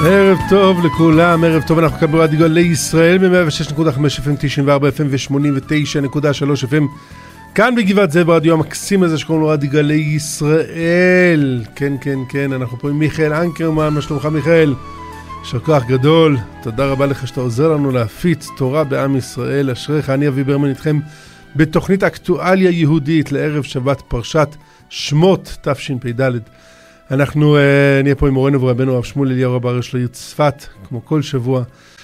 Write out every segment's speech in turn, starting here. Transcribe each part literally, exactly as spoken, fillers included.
ערב טוב לכולם, ערב טוב, אנחנו כאן ברדיו גלי ישראל ב-מאה ושש נקודה חמש אף אם, תשעים וארבע אף אם ו-שמונים ותשע נקודה שלוש אף אם, כאן בגבעת זאב, ברדיו המקסים הזה שקוראים לו רדיו גלי ישראל. כן, כן, כן, אנחנו פה עם מיכאל אנקרמן. מה שלומך מיכאל? יישר כוח גדול, תודה רבה לך שאתה עוזר לנו להפיץ תורה בעם ישראל, אשריך. אני אבי ברמן איתכם בתוכנית אקטואליה יהודית לערב שבת פרשת שמות תשפ"ד. אנחנו אה, נהיה פה עם מורנו ורבנו הרב שמואל אליהו רב הראשי של העיר צפת, כמו כל שבוע.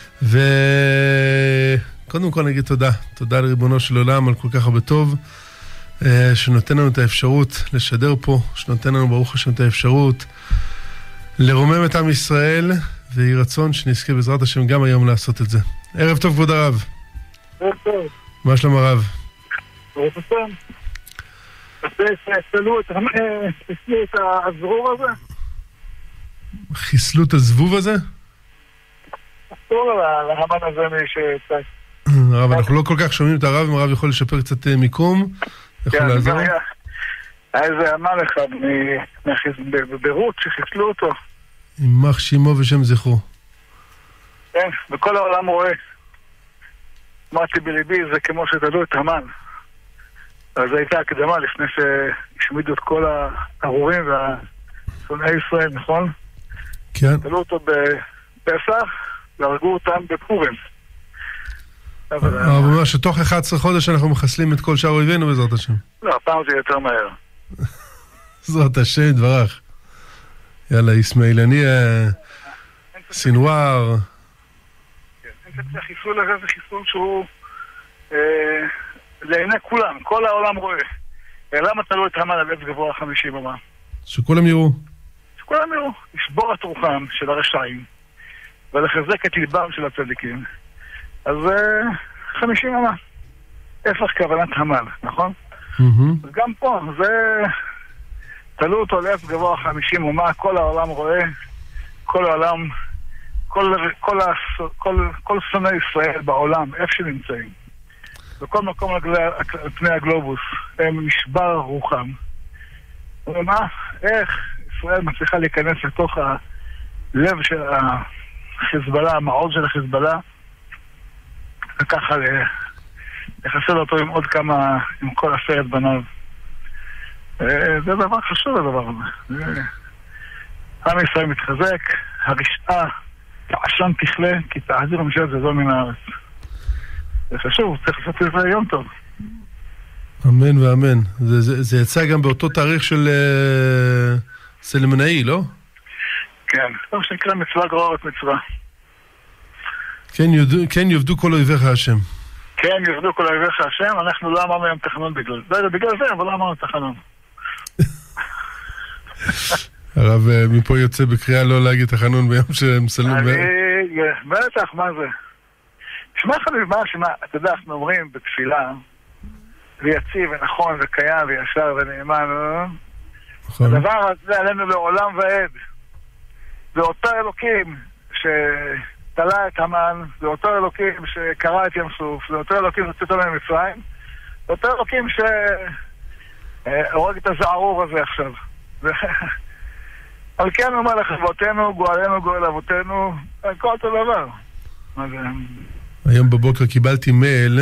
וקודם כל נגיד תודה, תודה לריבונו של עולם על כל כך הרבה טוב, אה, שנותן לנו את האפשרות לשדר פה, שנותן לנו ברוך השם את האפשרות לרומם את עם ישראל, ויהי רצון שנזכה בעזרת השם גם היום לעשות את זה. ערב טוב כבוד הרב. ערב טוב. מה שלום הרב? ערב טוב. חיסלו את הזבוב הזה? חיסלו את הזבוב הזה? אסור להמן הזה משצי. הרב, אנחנו לא כל כך שומעים את הרב, אם הרב יכול לשפר קצת מיקום, יכול לעזור? היה איזה אמן אחד בבירות שחיסלו אותו. יימח שמו ושם זכרו. כן, וכל העולם רואה. אמרתי בליבי, זה כמו שתלו את המן. אז הייתה הקדמה לפני שהשמידו את כל הארורים והשונאי ישראל, נכון? כן. תלו אותו בפסח והרגו אותם בפורים. הרב אומר שתוך אחד עשר חודש אנחנו מחסלים את כל שאר אויבינו בעזרת השם. לא, הפעם זה יותר מהר. בעזרת השם דברך. יאללה, איסמעיל, אני סינואר. אין ספק שהחיסול הזה זה חיסול שהוא לעיני כולם, כל העולם רואה. למה תלו את המן על עץ גבוה חמישים אמה? שכולם יראו. שכולם יראו. לשבור את רוחם של הרשעים ולחזק את ליבם של הצדיקים. אז חמישים אמה. הפך כוונת המן, נכון? אז גם פה, זה... תלו אותו על עץ גבוה חמישים אמה, כל העולם רואה, כל העולם, כל, כל, כל, כל שונאי ישראל בעולם, איפה שנמצאים. בכל מקום על פני הגלובוס, הם נשבר רוחם. ומה? איך ישראל מצליחה להיכנס לתוך הלב של החיזבאללה, המעוז של החיזבאללה, וככה לחסל אותו עם עוד כמה, עם כל עשרת בניו. זה דבר חשוב הדבר הזה. עם ישראל מתחזק, הרשעה תעשן תכלה, כי תעזיר המשלת זזו מן הארץ. זה חשוב, צריך לעשות את זה יום טוב. אמן ואמן. זה, זה, זה יצא גם באותו תאריך של uh, סלמנאי, לא? כן, זה שנקרא מצווה גרורת מצווה. כן יובדו, כן יובדו כל אויביך השם. כן יובדו כל אויביך השם, אנחנו לא אמרנו היום תחנון בגלל זה, בגלל זה, אבל לא אמרנו תחנון. הרב מפה יוצא בקריאה לא להגיד תחנון ביום שמסלמים. אני, בטח, מה זה? שמע חביב, מה שמה, אתה יודע, אנחנו אומרים בתפילה, ויציב ונכון וקיים וישר ונאמן, הדבר הזה עלינו לעולם ועד. זה אותו אלוקים שתלה את המן, זה אותו אלוקים שקרא את ים סוף, זה אותו אלוקים שצאתו ממצרים, זה אותו אלוקים שהורג את הזערור הזה עכשיו. על כן אומר לך, אבותינו, גואלנו, גואל אבותינו, כל אותו דבר. מה זה... היום בבוקר קיבלתי מייל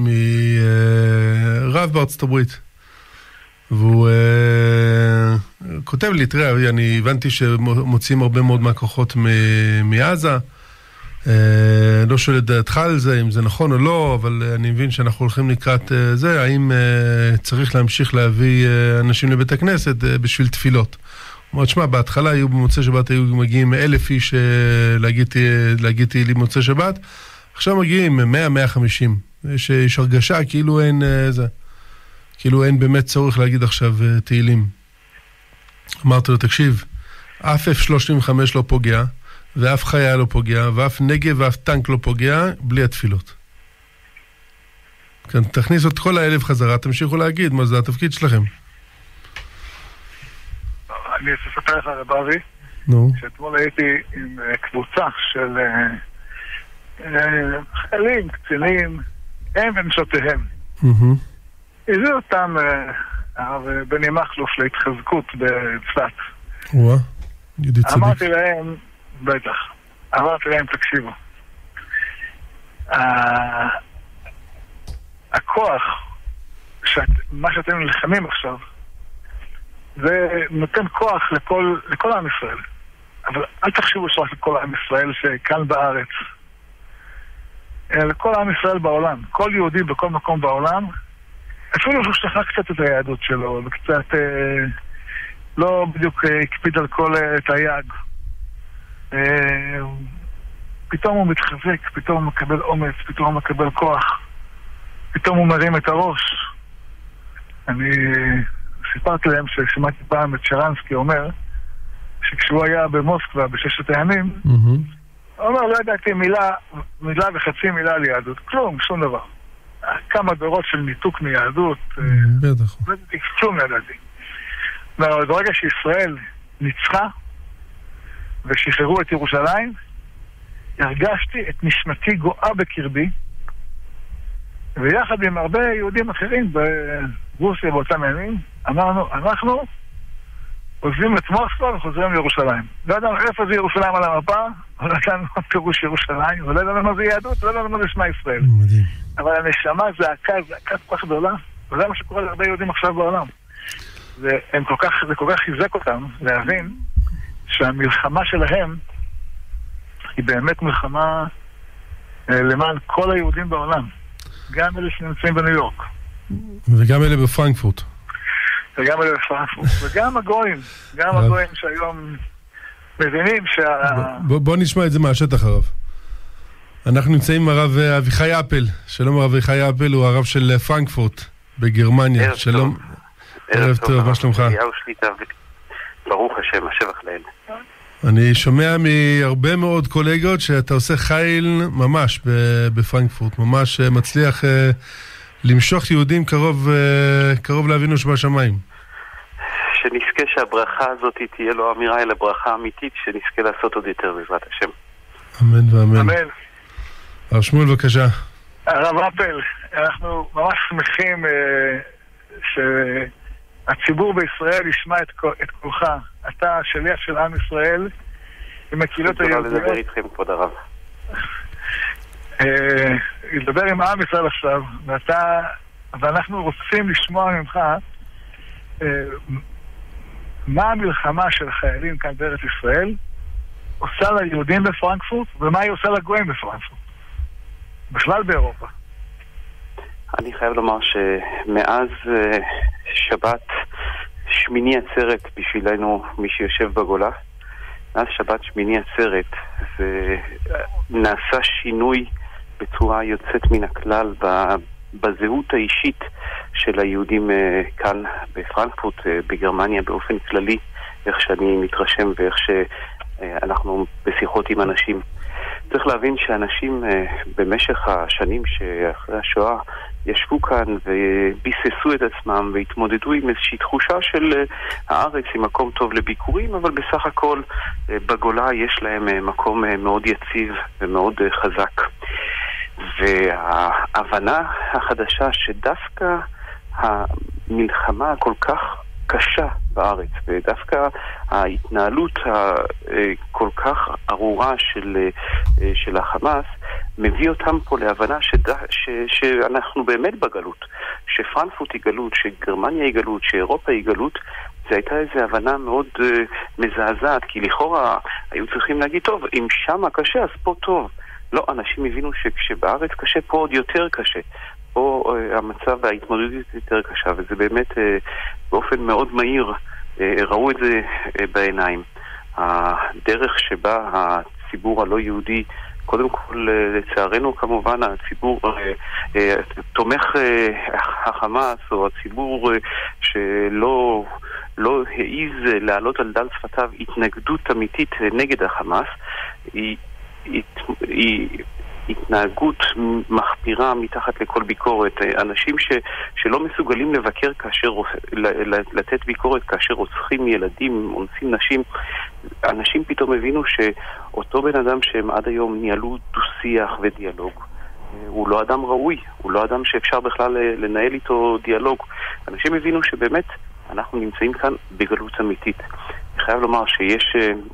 מרב בארצות הברית, והוא כותב לי, תראה, אני הבנתי שמוצאים הרבה מאוד מהכוחות מעזה, לא שואל את דעתך על זה, אם זה נכון או לא, אבל אני מבין שאנחנו הולכים לקראת זה, האם צריך להמשיך להביא אנשים לבית הכנסת בשביל תפילות. הוא אומר, שמה, בהתחלה היו במוצאי שבת, היו מגיעים אלף איש להגיד לי מוצאי שבת, עכשיו מגיעים מאה עד מאה וחמישים. יש, יש הרגשה כאילו אין זה, כאילו אין באמת צורך להגיד עכשיו תהילים. אמרתי לו, תקשיב, אף אף שלושים וחמש לא פוגע, ואף חיה לא פוגע, ואף נגב ואף טנק לא פוגע, בלי התפילות. כן, תכניסו את כל האלף חזרה, תמשיכו להגיד, מה זה התפקיד שלכם? אני אספר לך רבבי, נו. שאתמול הייתי עם קבוצה של חיילים, קצינים, הם ונשותיהם. הביאו אותם הרב בני מחלוף להתחזקות בצפת. וואה, יהודי צדיק. אמרתי להם, בטח, אמרתי להם, תקשיבו. הכוח, מה שאתם נלחמים עכשיו, זה נותן כוח לכל, לכל עם ישראל. אבל אל תחשבו שרק לכל עם ישראל שכאן בארץ. לכל עם ישראל בעולם. כל יהודי בכל מקום בעולם, אפילו שהוא שכח קצת את היהדות שלו, וקצת אה, לא בדיוק אה, הקפיד על כל אה, את היג. אה, פתאום הוא מתחזק, פתאום הוא מקבל אומץ, פתאום הוא מקבל כוח, פתאום הוא מרים את הראש. אני סיפרתי להם ששמעתי פעם את שרנסקי אומר שכשהוא היה במוסקבה בששת הימים, mm-hmm. הוא אומר, לא ידעתי מילה, מילה וחצי מילה על יהדות, כלום, שום דבר. כמה דורות של ניתוק מיהדות, בטח. כלום ידעתי. אבל ברגע שישראל ניצחה ושחררו את ירושלים, הרגשתי את נשמתי גואה בקרבי, ויחד עם הרבה יהודים אחרים ברוסיה באותם ימים, אמרנו, אנחנו עוזבים את מוסקבה וחוזרים לירושלים. לא ידענו איפה זה ירושלים על המפה, לא ידענו מה פירוש ירושלים, ולא ידענו מה זה יהדות, ולא ידענו מה זה שמע ישראל. מדהים. אבל הנשמה זעקה, זעקה כל כך גדולה, וזה מה שקורה להרבה יהודים עכשיו בעולם. זה, הם כל כך, זה כל כך חיזק אותם להבין שהמלחמה שלהם היא באמת מלחמה אה, למען כל היהודים בעולם. גם אלה שנמצאים בניו יורק. וגם אלה בפרנקפורט. וגם אלה בפרנקפורט. וגם הגויים. גם הגויים שהיום מבינים שה... בוא, בוא נשמע את זה מהשטח הרב. אנחנו נמצאים עם הרב אביחי אפל. שלום הרב אביחי אפל, הוא הרב של פרנקפורט בגרמניה. ערב שלום. טוב. ערב טוב, מה שלומך? ברוך השם, השבח לאל. אני שומע מהרבה מאוד קולגות שאתה עושה חיל ממש בפרנקפורט, ממש מצליח למשוך יהודים קרוב, קרוב לאבינו שבשמיים. שנזכה שהברכה הזאת תהיה לא אמירה אלא ברכה אמיתית, שנזכה לעשות עוד יותר בעזרת השם. אמן ואמן. אמן. הרב שמואל בבקשה. הרב אפל, אנחנו ממש שמחים ש... הציבור בישראל ישמע את, את קולך. אתה שליח של עם ישראל עם הקהילות היהודיות. לדבר איתכם, כבוד הרב. לדבר עם עם ישראל עכשיו, ואתה, ואנחנו רוצים לשמוע ממך מה המלחמה של החיילים כאן בארץ ישראל עושה ליהודים בפרנקפורט, ומה היא עושה לגויים בפרנקפורט. בכלל באירופה. אני חייב לומר שמאז שבת שמיני עצרת בשבילנו, מי שיושב בגולה, מאז שבת שמיני עצרת זה נעשה שינוי בצורה יוצאת מן הכלל בזהות האישית של היהודים כאן בפרנקפורט, בגרמניה באופן כללי, איך שאני מתרשם ואיך שאנחנו בשיחות עם אנשים. צריך להבין שאנשים במשך השנים שאחרי השואה ישבו כאן וביססו את עצמם והתמודדו עם איזושהי תחושה של הארץ עם מקום טוב לביקורים, אבל בסך הכל בגולה יש להם מקום מאוד יציב ומאוד חזק. וההבנה החדשה שדווקא המלחמה הכל כך קשה בארץ, ודווקא ההתנהלות הכל כך ארורה של, של החמאס מביא אותם פה להבנה שד... ש... שאנחנו באמת בגלות, שפרנקפורט היא גלות, שגרמניה היא גלות, שאירופה היא גלות. זו הייתה איזו הבנה מאוד uh, מזעזעת, כי לכאורה היו צריכים להגיד, טוב, אם שמה קשה אז פה טוב. לא, אנשים הבינו שכשבארץ קשה פה עוד יותר קשה. פה uh, המצב וההתמודדות יותר קשה, וזה באמת uh, באופן מאוד מהיר uh, ראו את זה uh, בעיניים. הדרך שבה הציבור הלא יהודי, קודם כל לצערנו כמובן הציבור תומך החמאס, או הציבור שלא לא העיז להעלות על דל שפתיו התנגדות אמיתית נגד החמאס, היא, היא, היא התנהגות מחפירה מתחת לכל ביקורת. אנשים ש, שלא מסוגלים לבקר כאשר, לתת ביקורת כאשר רוצחים ילדים, אונסים נשים, אנשים פתאום הבינו שאותו בן אדם שהם עד היום ניהלו דו-שיח ודיאלוג, הוא לא אדם ראוי, הוא לא אדם שאפשר בכלל לנהל איתו דיאלוג. אנשים הבינו שבאמת אנחנו נמצאים כאן בגלות אמיתית. אני חייב לומר שיש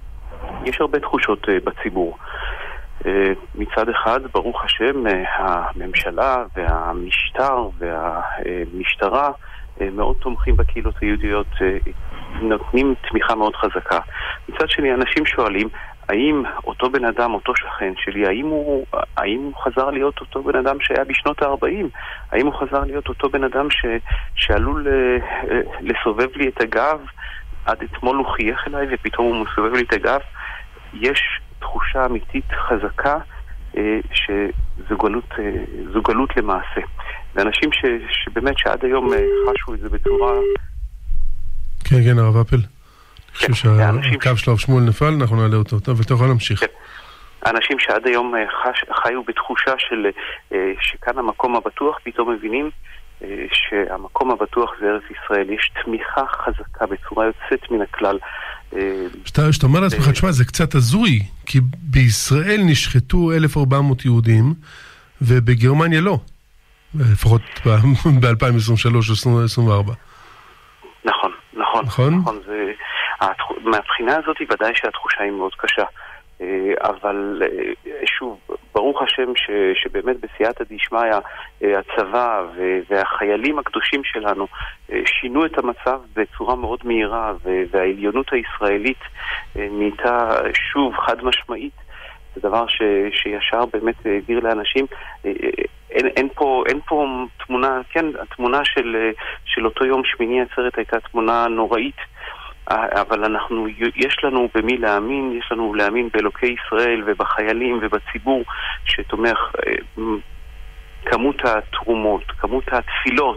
יש הרבה תחושות בציבור. מצד אחד, ברוך השם, הממשלה והמשטר והמשטרה מאוד תומכים בקהילות היהודיות, נותנים תמיכה מאוד חזקה. מצד שני, אנשים שואלים, האם אותו בן אדם, אותו שכן שלי, האם הוא, האם הוא חזר להיות אותו בן אדם שהיה בשנות ה-ארבעים? האם הוא חזר להיות אותו בן אדם ש, שעלול לסובב לי את הגב? עד אתמול הוא חייך אליי ופתאום הוא מסובב לי את הגב. יש תחושה אמיתית חזקה שזו גלות, זו גלות למעשה. ואנשים ש, שבאמת שעד היום חשו את זה בצורה... כן, כן, הרב אפל. אני חושב שהקו של הרב שמואל נפל, אנחנו נעלה אותו, ואתה יכול להמשיך. האנשים שעד היום חש, חיו בתחושה של שכאן המקום הבטוח, פתאום מבינים שהמקום הבטוח זה ארץ ישראל. יש תמיכה חזקה בצורה יוצאת מן הכלל. שאתה אומר לעצמך, תשמע, זה קצת הזוי, כי בישראל נשחטו אלף וארבע מאות יהודים, ובגרמניה לא. לפחות ב-אלפיים עשרים ושלוש עד עשרים וארבע. נכון, נכון. נכון? נכון, זה... מהבחינה הזאת והדי שהתחושה היא מאוד קשה. אבל שוב, ברוך השם ש, שבאמת בסייעתא דשמיא הצבא והחיילים הקדושים שלנו שינו את המצב בצורה מאוד מהירה, והעליונות הישראלית נהייתה שוב חד משמעית. זה דבר ש, שישר באמת העביר לאנשים. אין, אין פה, אין פה תמונה, כן, התמונה של, של אותו יום שמיני עצרת הייתה תמונה נוראית. אבל אנחנו, יש לנו במי להאמין, יש לנו להאמין באלוקי ישראל ובחיילים ובציבור שתומך. כמות התרומות, כמות התפילות,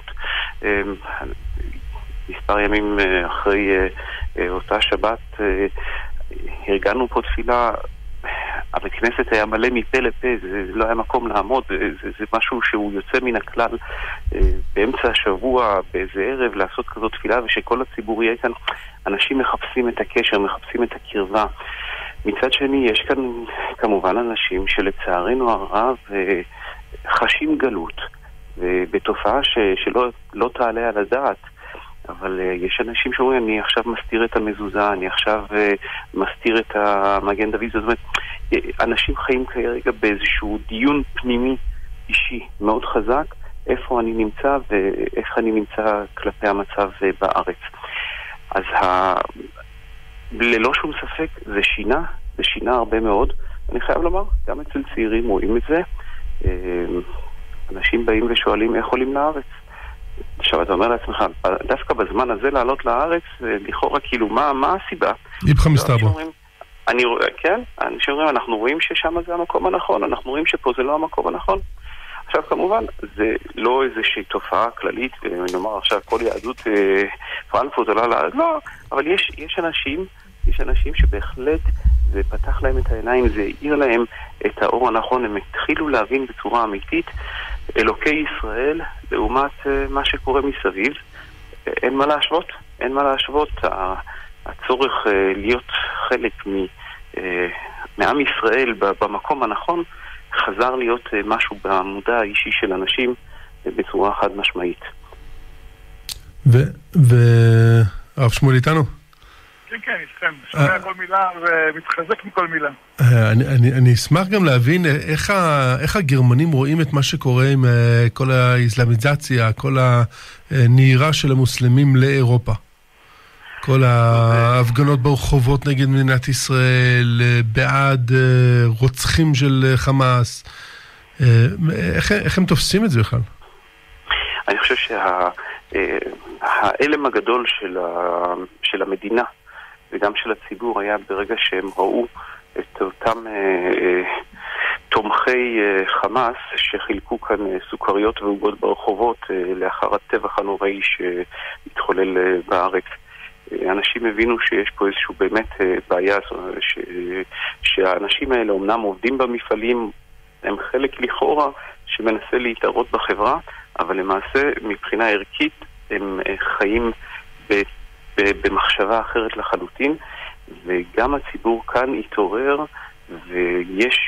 מספר ימים אחרי אותה שבת הרגענו פה תפילה, הבית כנסת היה מלא מפה לפה, זה לא היה מקום לעמוד, זה, זה משהו שהוא יוצא מן הכלל באמצע השבוע, באיזה ערב, לעשות כזאת תפילה ושכל הציבור יהיה כאן. אנשים מחפשים את הקשר, מחפשים את הקרבה. מצד שני, יש כאן כמובן אנשים שלצערנו הרב חשים גלות, ובתופעה ש, שלא לא תעלה על הדעת. אבל uh, יש אנשים שאומרים, אני עכשיו מסתיר את המזוזה, אני עכשיו uh, מסתיר את המגן דוד. זאת אומרת, אנשים חיים כרגע באיזשהו דיון פנימי אישי מאוד חזק, איפה אני נמצא ואיך אני נמצא כלפי המצב uh, בארץ. אז ה... ללא שום ספק זה שינה, זה שינה הרבה מאוד. אני חייב לומר, גם אצל צעירים רואים את זה. Uh, אנשים באים ושואלים איך עולים לארץ. עכשיו אתה אומר לעצמך, דווקא בזמן הזה לעלות לארץ, לכאורה כאילו, מה, מה הסיבה? איפכם מסתבר. אני רואה, כן, אנשים אומרים, אנחנו רואים ששם זה המקום הנכון, אנחנו רואים שפה זה לא המקום הנכון. עכשיו כמובן, זה לא איזושהי תופעה כללית, ונאמר עכשיו כל יהדות פרנקפורט עולה לארץ, לא, אבל יש, יש אנשים, יש אנשים שבהחלט זה פתח להם את העיניים, זה העיר להם את האור הנכון, הם התחילו להבין בצורה אמיתית, אלוקי ישראל, לעומת uh, מה שקורה מסביב, אין מה להשוות, אין מה להשוות. הצורך uh, להיות חלק מ, uh, מעם ישראל במקום הנכון, חזר להיות uh, משהו במודע האישי של אנשים uh, בצורה חד משמעית. והרב שמואל איתנו? כן, כן, איתכם. שומע כל מילה ומתחזק מכל מילה. אני אשמח גם להבין איך הגרמנים רואים את מה שקורה עם כל האסלאמיזציה, כל הנהירה של המוסלמים לאירופה. כל ההפגנות ברחובות נגד מדינת ישראל, בעד רוצחים של חמאס. איך הם תופסים את זה בכלל? אני חושב שהאלם הגדול של המדינה וגם של הציבור היה ברגע שהם ראו את אותם אה, אה, תומכי אה, חמאס שחילקו כאן אה, סוכריות ועוגות ברחובות אה, לאחר הטבח הנוראי שהתחולל אה, בארץ. אה, אנשים הבינו שיש פה איזשהו באמת אה, בעיה, ש, שהאנשים האלה אומנם עובדים במפעלים, הם חלק לכאורה שמנסה להתערות בחברה, אבל למעשה מבחינה ערכית הם אה, חיים ב... במחשבה אחרת לחלוטין, וגם הציבור כאן התעורר, ויש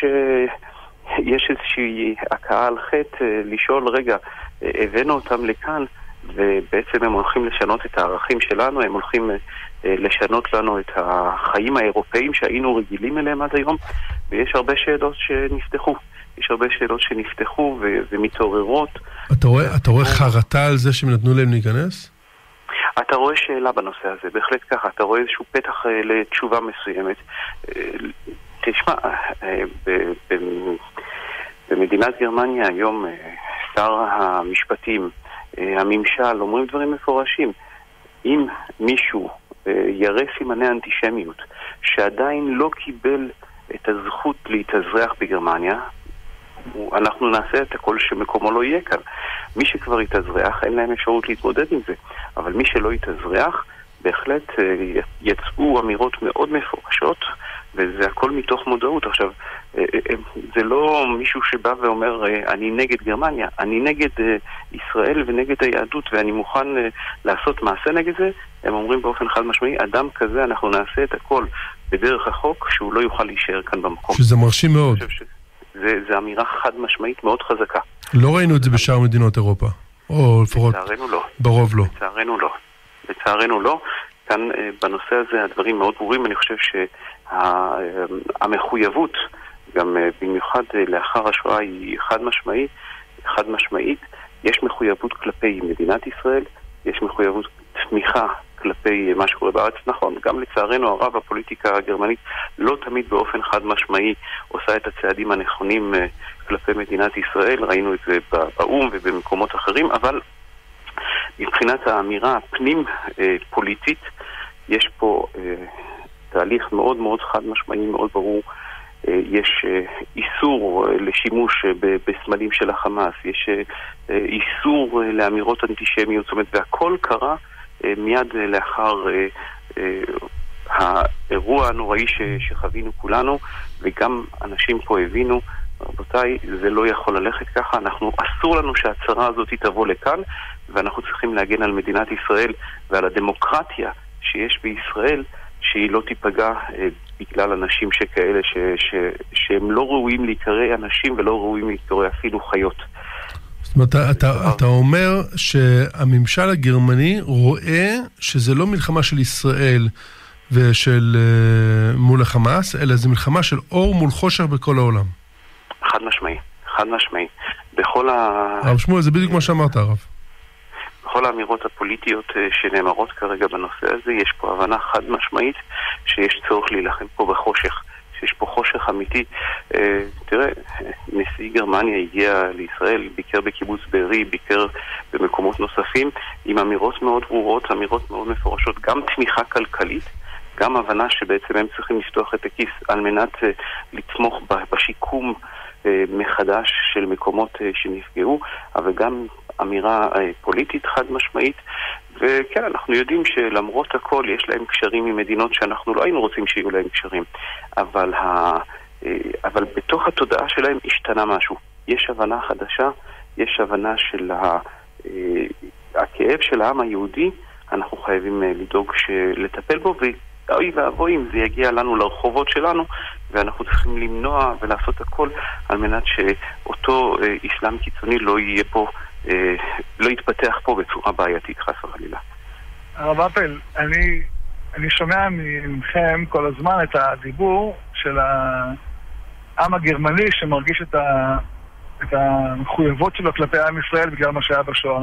יש איזושהי הקעה על חטא לשאול, רגע, הבאנו אותם לכאן, ובעצם הם הולכים לשנות את הערכים שלנו, הם הולכים לשנות לנו את החיים האירופאים שהיינו רגילים אליהם עד היום, ויש הרבה שאלות שנפתחו. יש הרבה שאלות שנפתחו ו- ומתעוררות. אתה רואה, אתה רואה חרטה על זה שהם נתנו להם להיכנס? אתה רואה שאלה בנושא הזה, בהחלט ככה. אתה רואה איזשהו פתח לתשובה מסוימת. תשמע, ב- ב- במדינת גרמניה היום שר המשפטים, הממשל, אומרים דברים מפורשים. אם מישהו יראה סימני אנטישמיות שעדיין לא קיבל את הזכות להתאזרח בגרמניה, אנחנו נעשה את הכל שמקומו לא יהיה כאן. מי שכבר יתאזרח, אין להם אפשרות להתמודד עם זה. אבל מי שלא יתאזרח, בהחלט יצאו אמירות מאוד מפורשות, וזה הכל מתוך מודעות. עכשיו, זה לא מישהו שבא ואומר, אני נגד גרמניה, אני נגד ישראל ונגד היהדות, ואני מוכן לעשות מעשה נגד זה. הם אומרים באופן חד משמעי, אדם כזה אנחנו נעשה את הכל בדרך החוק, שהוא לא יוכל להישאר כאן במקום. שזה מרשים מאוד. זה, זה אמירה חד משמעית מאוד חזקה. לא ראינו את זה בשאר מדינות אירופה, או לפחות לצערנו לא. ברוב לא. לצערנו לא. לצערנו לא. כאן בנושא הזה הדברים מאוד ברורים. אני חושב שהמחויבות, גם במיוחד לאחר השואה, היא חד משמעית. חד משמעית. יש מחויבות כלפי מדינת ישראל, יש מחויבות תמיכה כלפי מה שקורה בארץ. נכון, גם לצערנו הרב הפוליטיקה הגרמנית לא תמיד באופן חד משמעי עושה את הצעדים הנכונים כלפי מדינת ישראל. ראינו את זה באום ובמקומות אחרים, אבל מבחינת האמירה הפנים פוליטית יש פה תהליך מאוד מאוד חד משמעי, מאוד ברור. יש איסור לשימוש בסמלים של החמאס, יש איסור לאמירות אנטישמיות, זאת אומרת, והכל קרה מיד לאחר האירוע הנוראי שחווינו כולנו, וגם אנשים פה הבינו, רבותיי, זה לא יכול ללכת ככה. אנחנו, אסור לנו שהצרה הזאת תבוא לכאן, ואנחנו צריכים להגן על מדינת ישראל ועל הדמוקרטיה שיש בישראל, שהיא לא תיפגע בגלל אנשים שכאלה ש, ש, שהם לא ראויים להיקרא אנשים ולא ראויים להיקרא אפילו חיות. זאת אומרת, אתה, אתה אומר שהממשל הגרמני רואה שזה לא מלחמה של ישראל ושל מול החמאס, אלא זה מלחמה של אור מול חושך בכל העולם. חד משמעי, חד משמעי. בכל ה... הרב שמואל, זה בדיוק מה שאמרת, הרב. בכל האמירות הפוליטיות שנאמרות כרגע בנושא הזה, יש פה הבנה חד משמעית שיש צורך להילחם פה בחושך, שיש פה חושך אמיתי. תראה, נשיא גרמניה הגיע לישראל, ביקר בקיבוץ בארי, ביקר במקומות נוספים, עם אמירות מאוד ברורות, אמירות מאוד מפורשות, גם תמיכה כלכלית, גם הבנה שבעצם הם צריכים לפתוח את הכיס על מנת לתמוך בשיקום מחדש של מקומות שנפגעו, אבל גם אמירה פוליטית חד משמעית. וכן, אנחנו יודעים שלמרות הכל יש להם קשרים עם מדינות שאנחנו לא היינו רוצים שיהיו להם קשרים, אבל, ה... אבל בתוך התודעה שלהם השתנה משהו. יש הבנה חדשה, יש הבנה של ה... הכאב של העם היהודי, אנחנו חייבים לדאוג לטפל בו, ואוי ואבוי אם זה יגיע לנו לרחובות שלנו, ואנחנו צריכים למנוע ולעשות הכל על מנת שאותו איסלאם קיצוני לא יהיה פה, לא יתפתח פה בצורה בעייתית, חס וחלילה. הרב אפל, אני, אני שומע מכם כל הזמן את הדיבור של העם הגרמני שמרגיש את, ה, את המחויבות שלו כלפי עם ישראל בגלל מה שהיה בשואה.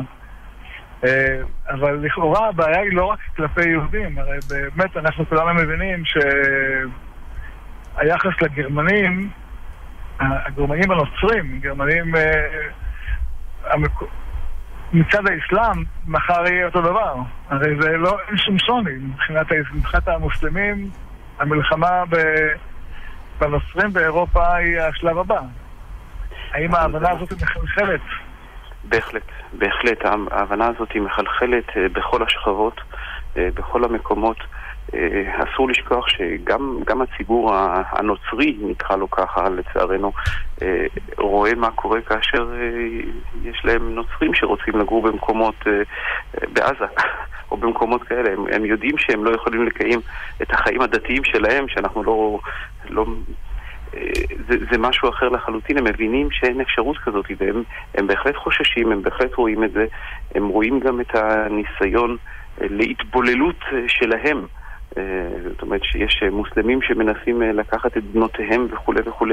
אבל לכאורה הבעיה היא לא רק כלפי יהודים, הרי באמת אנחנו כולנו מבינים שהיחס לגרמנים, הגרמנים הנוצרים, גרמנים מצד האסלאם, מחר יהיה אותו דבר. הרי זה לא, אין שום שוני. מבחינת, מבחינת המוסלמים, המלחמה בנוצרים באירופה היא השלב הבא. האם ההבנה הזאת מחלחלת? בהחלט, בהחלט. ההבנה הזאת היא מחלחלת בכל השכבות, בכל המקומות. אסור לשכוח שגם גם הציבור הנוצרי, נקרא לו ככה לצערנו, רואה מה קורה כאשר יש להם נוצרים שרוצים לגור במקומות בעזה או במקומות כאלה. הם, הם יודעים שהם לא יכולים לקיים את החיים הדתיים שלהם, שאנחנו לא, לא זה, זה משהו אחר לחלוטין. הם מבינים שאין אפשרות כזאת, והם הם בהחלט חוששים, הם בהחלט רואים את זה, הם רואים גם את הניסיון להתבוללות שלהם. זאת אומרת שיש מוסלמים שמנסים לקחת את בנותיהם וכו' וכו'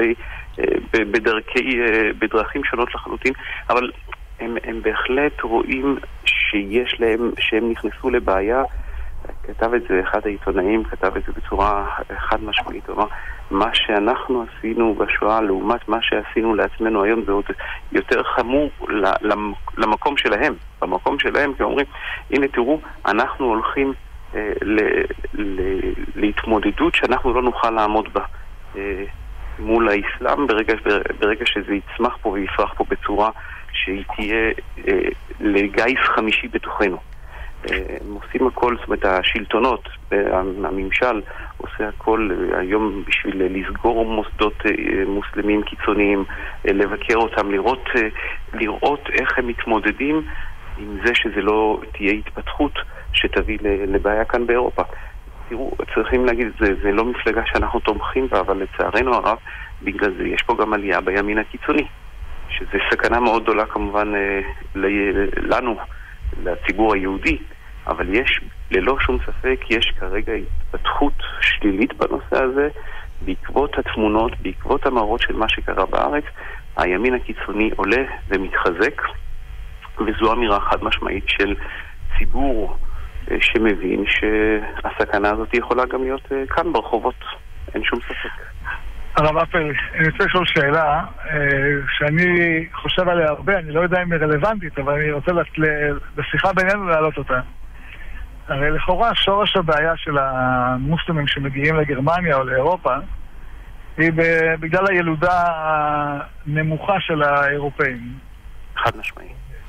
בדרכי, בדרכים שונות לחלוטין, אבל הם, הם בהחלט רואים שיש להם, שהם נכנסו לבעיה. כתב את זה אחד העיתונאים, כתב את זה בצורה חד משמעית, הוא אמר, מה שאנחנו עשינו בשואה לעומת מה שעשינו לעצמנו היום זה עוד יותר חמור למקום שלהם, במקום שלהם, כי אומרים, הנה תראו, אנחנו הולכים אה, ל, ל, להתמודדות שאנחנו לא נוכל לעמוד בה אה, מול האסלאם ברגע, ברגע שזה יצמח פה ויפרח פה בצורה שהיא תהיה אה, לגיס חמישי בתוכנו. הם עושים הכל, זאת אומרת, השלטונות, הממשל עושה הכל היום בשביל לסגור מוסדות מוסלמים קיצוניים, לבקר אותם, לראות, לראות איך הם מתמודדים עם זה שזה לא תהיה התפתחות שתביא לבעיה כאן באירופה. תראו, צריכים להגיד, זה, זה לא מפלגה שאנחנו תומכים בה, אבל לצערנו הרב, בגלל זה יש פה גם עלייה בימין הקיצוני, שזה סכנה מאוד גדולה כמובן לנו, לציבור היהודי, אבל יש, ללא שום ספק, יש כרגע התפתחות שלילית בנושא הזה, בעקבות התמונות, בעקבות המראות של מה שקרה בארץ, הימין הקיצוני עולה ומתחזק, וזו אמירה חד משמעית של ציבור שמבין שהסכנה הזאת יכולה גם להיות כאן ברחובות, אין שום ספק. הרב אפל, אני רוצה לשאול שאלה שאני חושב עליה הרבה, אני לא יודע אם היא רלוונטית, אבל אני רוצה בשיחה בינינו להעלות אותה. הרי לכאורה שורש הבעיה של המוסלמים שמגיעים לגרמניה או לאירופה היא בגלל הילודה הנמוכה של האירופאים. חד משמעי.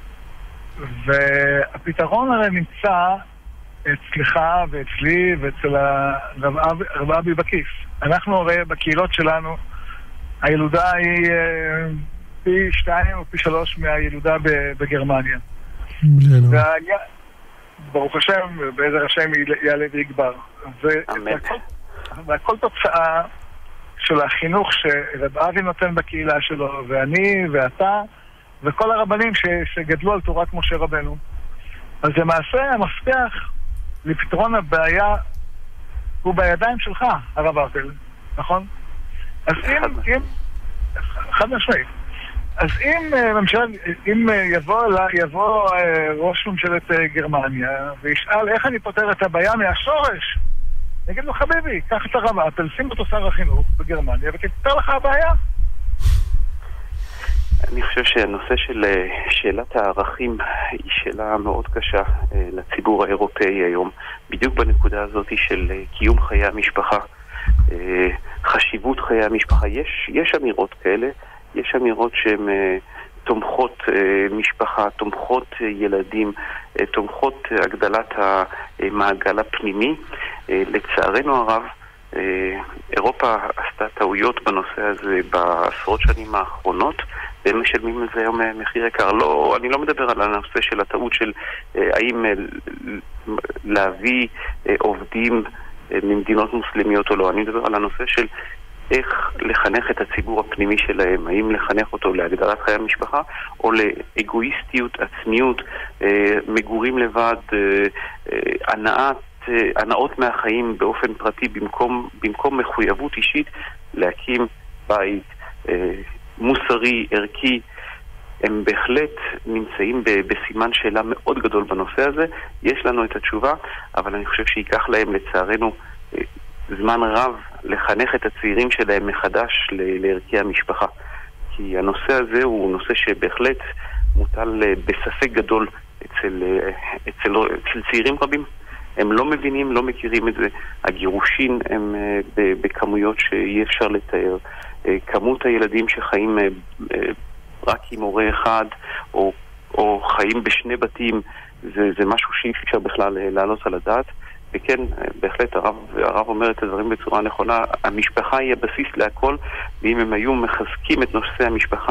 והפתרון הרי נמצא אצלך ואצלי ואצל הרב אבי בכיס. אנחנו הרי בקהילות שלנו הילודה היא פי שתיים או פי שלוש מהילודה בגרמניה. ברוך השם, בעזר השם יעלה ויגבר. והכל תוצאה של החינוך שרב אבי נותן בקהילה שלו, ואני ואתה וכל הרבנים שגדלו על תורת משה רבנו. אז למעשה המפתח לפתרון הבעיה הוא בידיים שלך, הרב אפל, נכון? אז אם, אם, חד משמעית, אז אם ממשל, אם יבוא, יבוא ראש ממשלת גרמניה וישאל איך אני פותר את הבעיה מהשורש, נגיד לו, חביבי, קח את הרב אפל, שים אותו שר החינוך בגרמניה ותפתר לך הבעיה. אני חושב שהנושא של שאלת הערכים היא שאלה מאוד קשה לציבור האירופאי היום, בדיוק בנקודה הזאת של קיום חיי המשפחה, חשיבות חיי המשפחה. יש, יש אמירות כאלה, יש אמירות שהן תומכות משפחה, תומכות ילדים, תומכות הגדלת המעגל הפנימי. לצערנו הרב, אירופה עשתה טעויות בנושא הזה בעשרות שנים האחרונות, והם משלמים על זה היום מחיר יקר. לא, אני לא מדבר על הנושא של הטעות של האם להביא עובדים ממדינות מוסלמיות או לא. אני מדבר על הנושא של איך לחנך את הציבור הפנימי שלהם, האם לחנך אותו להגדרת חיי המשפחה או לאגואיסטיות, עצמיות, מגורים לבד, הנעת הנאות מהחיים באופן פרטי במקום, במקום מחויבות אישית להקים בית אה, מוסרי, ערכי. הם בהחלט נמצאים בסימן שאלה מאוד גדול בנושא הזה. יש לנו את התשובה, אבל אני חושב שייקח להם לצערנו אה, זמן רב לחנך את הצעירים שלהם מחדש לערכי המשפחה. כי הנושא הזה הוא נושא שבהחלט מוטל בספק גדול אצל, אצל, אצל צעירים רבים. הם לא מבינים, לא מכירים את זה. הגירושין הם בכמויות שאי אפשר לתאר. כמות הילדים שחיים רק עם הורה אחד, או, או חיים בשני בתים, זה, זה משהו שאי אפשר בכלל לעלות על הדעת. וכן, בהחלט הרב, הרב אומר את הדברים בצורה נכונה. המשפחה היא הבסיס להכל, ואם הם היו מחזקים את נושא המשפחה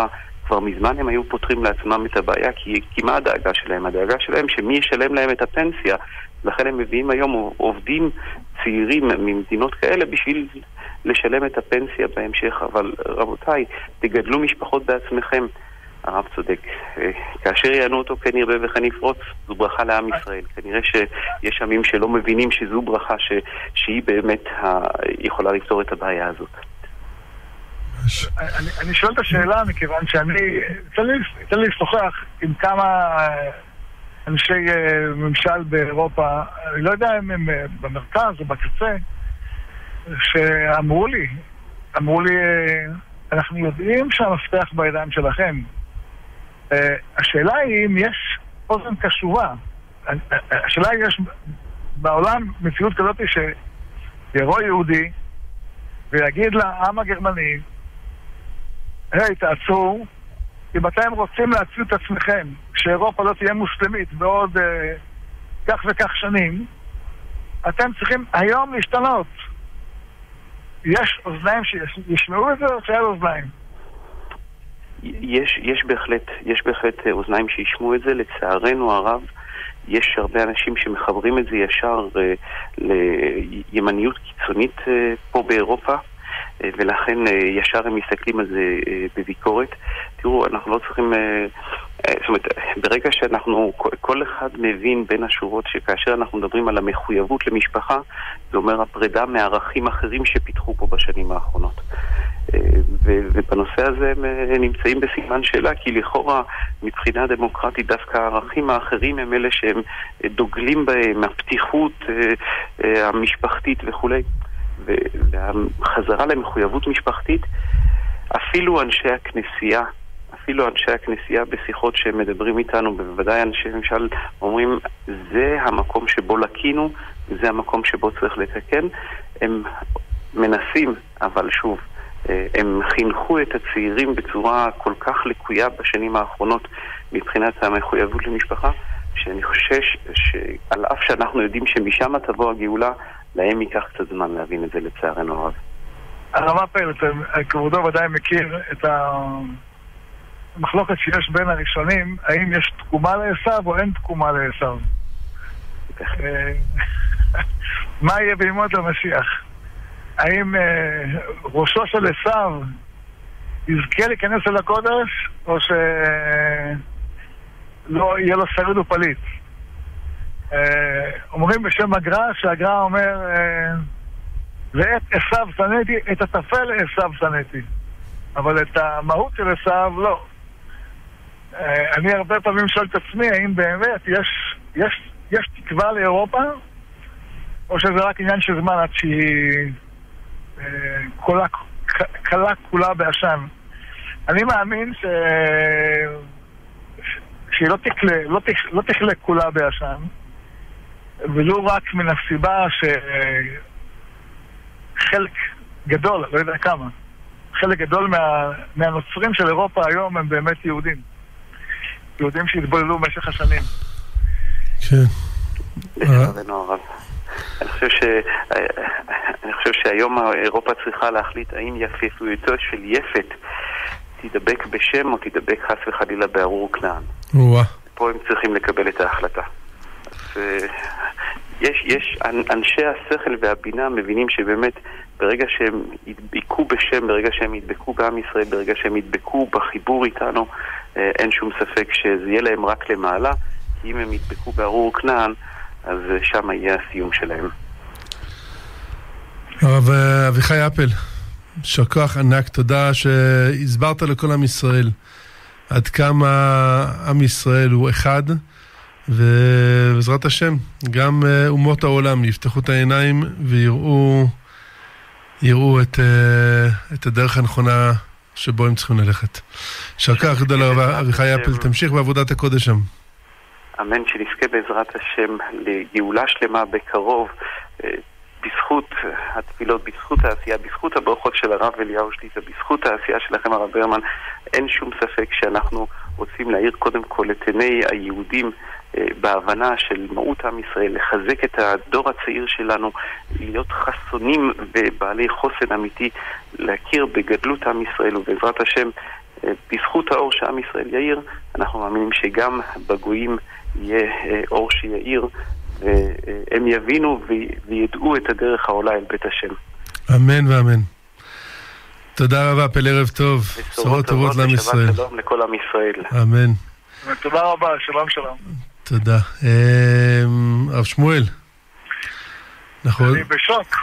כבר מזמן הם היו פותרים לעצמם את הבעיה, כי, כי מה הדאגה שלהם? הדאגה שלהם שמי ישלם להם את הפנסיה, לכן הם מביאים היום עובדים צעירים ממדינות כאלה בשביל לשלם את הפנסיה בהמשך. אבל רבותיי, תגדלו משפחות בעצמכם. הרב צודק. כאשר יענו אותו כן ירבה וכן יפרוץ, זו ברכה לעם ישראל. כנראה שיש עמים שלא מבינים שזו ברכה ש... שהיא באמת ה... יכולה לפתור את הבעיה הזאת. אני, אני שואל את השאלה מכיוון שאני צריך לי לשוחח עם כמה אנשי ממשל באירופה, אני לא יודע אם הם במרכז או בקצה, שאמרו לי, אמרו לי, אנחנו יודעים שהמפתח בידיים שלכם. השאלה היא אם יש אוזן קשובה. השאלה היא יש בעולם מציאות כזאת שיבוא יהודי ויגיד לעם הגרמני, היי, תעצרו, אם אתם רוצים להציל את עצמכם, שאירופה לא תהיה מוסלמית בעוד אה, כך וכך שנים, אתם צריכים היום להשתנות. יש אוזניים שישמעו את זה או שאין אוזניים? יש, יש בהחלט, יש בהחלט אוזניים שישמעו את זה. לצערנו הרב, יש הרבה אנשים שמחברים את זה ישר אה, לימניות קיצונית אה, פה באירופה, ולכן ישר הם מסתכלים על זה בביקורת. תראו, אנחנו לא צריכים, זאת אומרת, ברגע שאנחנו, כל אחד מבין בין השורות שכאשר אנחנו מדברים על המחויבות למשפחה, זה אומר הפרידה מערכים אחרים שפיתחו פה בשנים האחרונות. ובנושא הזה הם נמצאים בסימן שאלה, כי לכאורה מבחינה דמוקרטית דווקא הערכים האחרים הם אלה שהם דוגלים בהם, הפתיחות המשפחתית וכולי. והחזרה למחויבות משפחתית, אפילו אנשי הכנסייה, אפילו אנשי הכנסייה בשיחות שהם מדברים איתנו, בוודאי אנשי ממשל אומרים, זה המקום שבו לקינו, זה המקום שבו צריך לתקן. הם מנסים, אבל שוב, הם חינכו את הצעירים בצורה כל כך לקויה בשנים האחרונות מבחינת המחויבות למשפחה, שאני חושש שעל אף שאנחנו יודעים שמשם תבוא הגאולה, להם ייקח קצת זמן להבין את זה לצערנו הרב. הרב אפל, כבודו ודאי מכיר את המחלוקת שיש בין הראשונים, האם יש תקומה לעשו או אין תקומה לעשו. מה יהיה בימות המשיח? האם ראשו של עשו יזכה להיכנס אל הקודש, או שלא יהיה לו שריד ופליט? אומרים בשם הגר"א, שהגר"א אומר ואת עשו שנאתי, את הטפל עשו שנאתי, אבל את המהות של עשו לא. אני הרבה פעמים שואל את עצמי האם באמת יש, יש, יש תקווה לאירופה, או שזה רק עניין של זמן עד שהיא קולה, קלה כולה בעשן. אני מאמין ש... שהיא לא תקלה, לא תקלה, לא תקלה כולה בעשן, ולא רק מן הסיבה שחלק גדול, לא יודע כמה, חלק גדול מה, מהנוצרים של אירופה היום הם באמת יהודים. יהודים שהתבוללו במשך השנים. כן. לצערנו הרב. אני חושב ש... אני חושב שהיום אירופה צריכה להחליט האם יפהפיותו של יפת תדבק בשם או תדבק חס וחלילה בארור כנען. פה הם צריכים לקבל את ההחלטה. יש, יש אנשי השכל והבינה מבינים שבאמת ברגע שהם ידבקו בשם, ברגע שהם ידבקו בעם ישראל, ברגע שהם ידבקו בחיבור איתנו, אין שום ספק שזה יהיה להם רק למעלה, כי אם הם ידבקו בארור כנען, אז שם יהיה הסיום שלהם. הרב אביחי אפל, שכוח ענק, תודה שהסברת לכל עם ישראל עד כמה עם ישראל הוא אחד, ובעזרת השם גם אומות העולם יפתחו את העיניים ויראו יראו את, את הדרך הנכונה שבו הם צריכים ללכת. שכוח גדול הרב אביחי אפל, תמשיך בעבודת הקודש שם. אמן, שנזכה בעזרת השם לגאולה שלמה בקרוב, בזכות התפילות, בזכות העשייה, בזכות הברכות של הרב אליהו שליט"א, בזכות העשייה שלכם הרב ברמן. אין שום ספק שאנחנו רוצים להאיר קודם כל את עיני היהודים בהבנה של מהות עם ישראל, לחזק את הדור הצעיר שלנו, להיות חסונים ובעלי חוסן אמיתי, להכיר בגדלות עם ישראל, ובעזרת השם בזכות האור שעם ישראל יאיר, אנחנו מאמינים שגם בגויים יהיה אור שיאיר, והם יבינו וידעו את הדרך העולה אל בית השם. אמן ואמן. תודה רבה, פל ערב טוב. בשורות טובות לעם ישראל. ושבת שלום לכל עם ישראל. אמן. תודה רבה, שלום שלום. תודה. הרב שמואל. אני בשוק.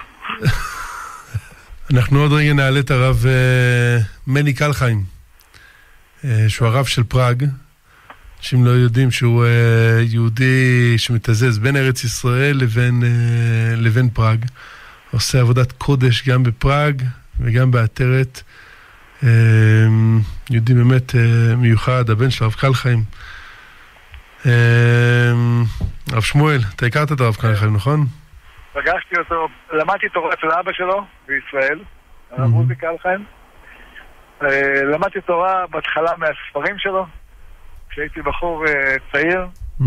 אנחנו עוד רגע נעלה את הרב מני קלחיים, שהוא הרב של פראג, אנשים לא יודעים שהוא יהודי שמתזז בין ארץ ישראל לבין, לבין פראג, עושה עבודת קודש גם בפראג וגם בעטרת, יהודי באמת מיוחד, הבן של הרב קלחיים. הרב שמואל, אתה הכרת את הרב קלחיים, נכון? פגשתי אותו, למדתי תורה אצל אבא שלו בישראל, הרב עוזי קלחיים. למדתי תורה בהתחלה מהספרים שלו, כשהייתי בחור צעיר,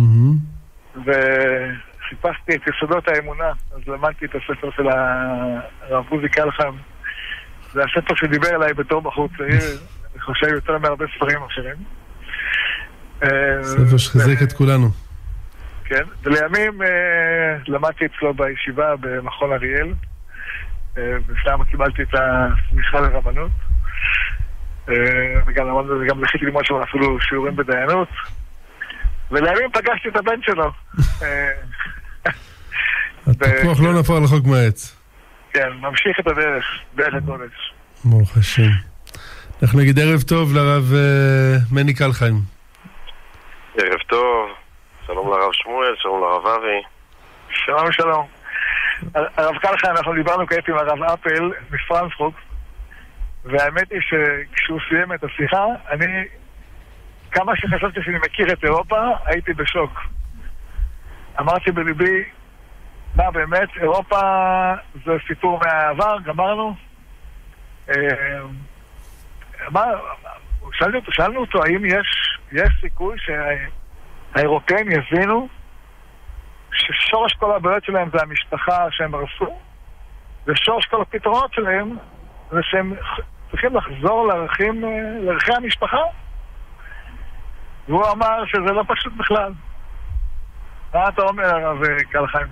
וחיפשתי את יסודות האמונה, אז למדתי את הספר של הרב עוזי קלחיים. זה הספר שדיבר אליי בתור בחור צעיר, אני חושב יותר מהרבה ספרים אחרים. ספר שחזק את כולנו. כן, ולימים אה, למדתי אצלו בישיבה במכון אריאל, אה, ושם קיבלתי את הסמיכה לרבנות, אה, וגם למדתי, וגם לחיתי ללמוד שם אפילו שיעורים בדיינות, ולימים פגשתי את הבן שלו. התפוח לא נפל רחוק מהעץ. כן, ממשיך את הדרך, דרך הקודש. ברוך השם. אנחנו נגיד ערב טוב לרב מני קלחיים. ערב טוב. שלום לרב שמואל, שלום לרב ארי. שלום שלום. הרב קלחיים, אנחנו דיברנו כעת עם הרב אפל מפרנספורט, והאמת היא שכשהוא סיים את השיחה, אני, כמה שחשבתי שאני מכיר את אירופה, הייתי בשוק. אמרתי בליבי, מה באמת, אירופה זה סיפור מהעבר, גמרנו. מה, שאלנו אותו, שאלנו אותו, האם יש, יש סיכוי שהאירופאים יבינו ששורש כל הבעיות שלהם זה המשפחה שהם הרסו, ושורש כל הפתרונות שלהם זה שהם צריכים לחזור לערכים, לערכי המשפחה? והוא אמר שזה לא פשוט בכלל. מה אתה אומר, הרב קלחיים?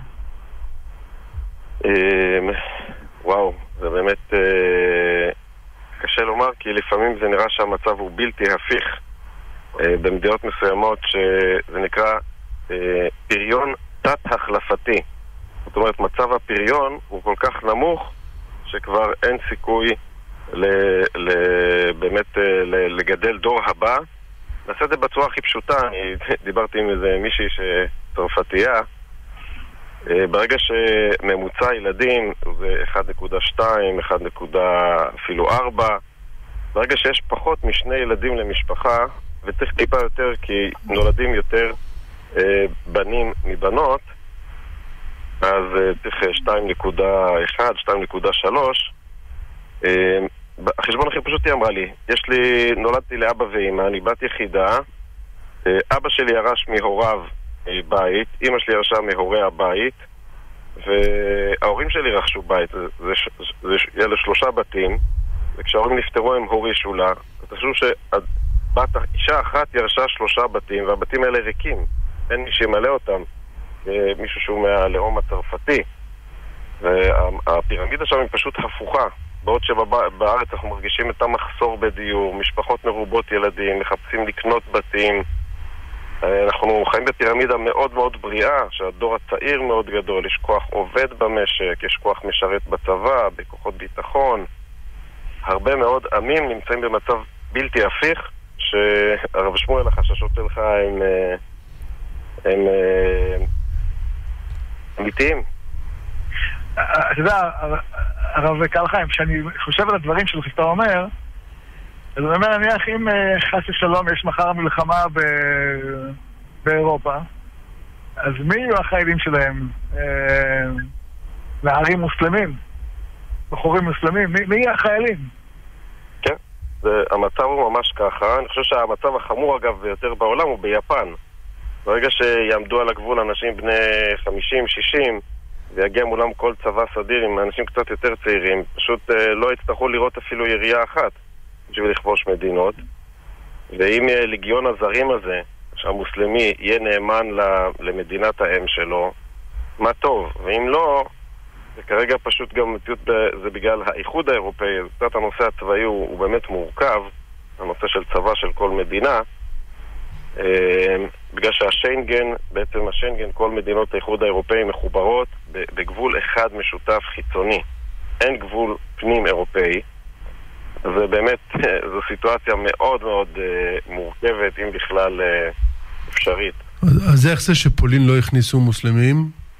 וואו, זה באמת קשה לומר, כי לפעמים זה נראה שהמצב הוא בלתי הפיך במדינות מסוימות, שזה נקרא פריון תת-החלפתי. זאת אומרת, מצב הפריון הוא כל כך נמוך שכבר אין סיכוי ל- ל- באמת ל- לגדל דור הבא. נעשה את זה בצורה הכי פשוטה. אני דיברתי עם איזה מישהי שצרפתייה. ברגע שממוצע ילדים זה אחת נקודה שתיים, אחת אפילו ארבע, ברגע שיש פחות משני ילדים למשפחה, וצריך טיפה יותר כי נולדים יותר בנים מבנות, אז צריך שתיים נקודה אחת, שתיים נקודה שלוש. החשבון הכי פשוט היא אמרה לי, יש לי, נולדתי לאבא ואמא, אני בת יחידה, אבא שלי ירש מהוריו בית, אמא שלי ירשה מהורי הבית, וההורים שלי רכשו בית, זה, זה, זה, זה אלה שלושה בתים, וכשההורים נפטרו הם הורישו לה. תחשבו שבת, אישה אחת ירשה שלושה בתים, והבתים האלה ריקים, אין מי שימלא אותם, מישהו שהוא מהלאום הצרפתי, והפירמידה שם היא פשוט הפוכה. בעוד שבארץ אנחנו מרגישים את המחסור בדיור, משפחות מרובות ילדים, מחפשים לקנות בתים. אנחנו חיים בפירמידה מאוד מאוד בריאה, שהדור הצעיר מאוד גדול, יש כוח עובד במשק, יש כוח משרת בצבא, בכוחות ביטחון. הרבה מאוד עמים נמצאים במצב בלתי הפיך, שהרב שמואל, החששות שלך הם, הם, הם אמיתיים. אתה יודע, הרב קלחיים, כשאני חושב על הדברים שלך שאתה אומר, אז אני אומר, נניח אם חס ושלום יש מחר מלחמה ב... באירופה, אז מי יהיו החיילים שלהם? נערים מוסלמים? בחורים מוסלמים? מי, מי יהיו החיילים? כן, זה, המצב הוא ממש ככה. אני חושב שהמצב החמור אגב ביותר בעולם הוא ביפן. ברגע שיעמדו על הגבול אנשים בני חמישים שישים ויגיע מולם כל צבא סדיר עם אנשים קצת יותר צעירים, פשוט לא יצטרכו לראות אפילו ירייה אחת בשביל לכבוש מדינות. ואם לגיון הזרים הזה, שהמוסלמי יהיה נאמן למדינת האם שלו, מה טוב. ואם לא, זה כרגע פשוט גם זה בגלל האיחוד האירופאי, קצת הנושא הצבאי הוא, הוא באמת מורכב, הנושא של צבא של כל מדינה, בגלל שהשיינגן, בעצם השיינגן, כל מדינות האיחוד האירופאי מחוברות בגבול אחד משותף חיצוני. אין גבול פנים אירופאי. זה באמת, זו סיטואציה מאוד מאוד מורכבת, אם בכלל אפשרית. אז איך זה שפולין לא הכניסו מוסלמים?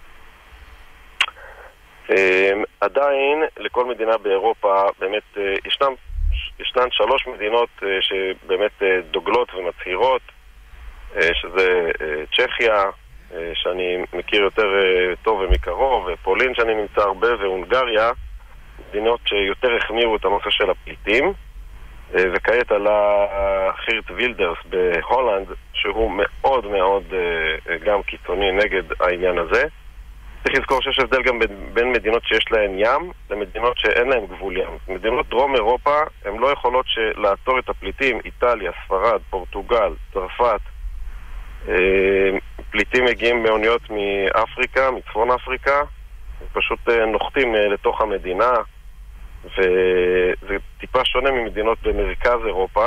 עדיין, לכל מדינה באירופה, באמת, ישנן, ישנן שלוש מדינות שבאמת דוגלות ומצהירות, שזה צ'כיה, שאני מכיר יותר טוב ומקרוב, ופולין שאני נמצא הרבה, והונגריה, מדינות שיותר החמירו את הנושא של הפליטים, וכעת עלה חירט וילדרס בהולנד, שהוא מאוד מאוד גם קיצוני נגד העניין הזה. צריך לזכור שיש הבדל גם בין מדינות שיש להן ים למדינות שאין להן גבול ים. מדינות דרום אירופה הן לא יכולות לעצור את הפליטים, איטליה, ספרד, פורטוגל, צרפת. פליטים מגיעים באוניות מאפריקה, מצפון אפריקה, פשוט נוחתים לתוך המדינה, וזה טיפה שונה ממדינות במרכז אירופה.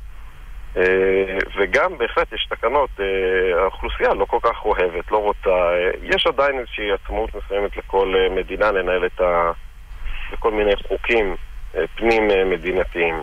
וגם בהחלט יש תקנות, האוכלוסייה לא כל כך אוהבת, לא רוצה, יש עדיין איזושהי עצמאות מסוימת לכל מדינה לנהל את ה... לכל מיני חוקים פנים מדינתיים.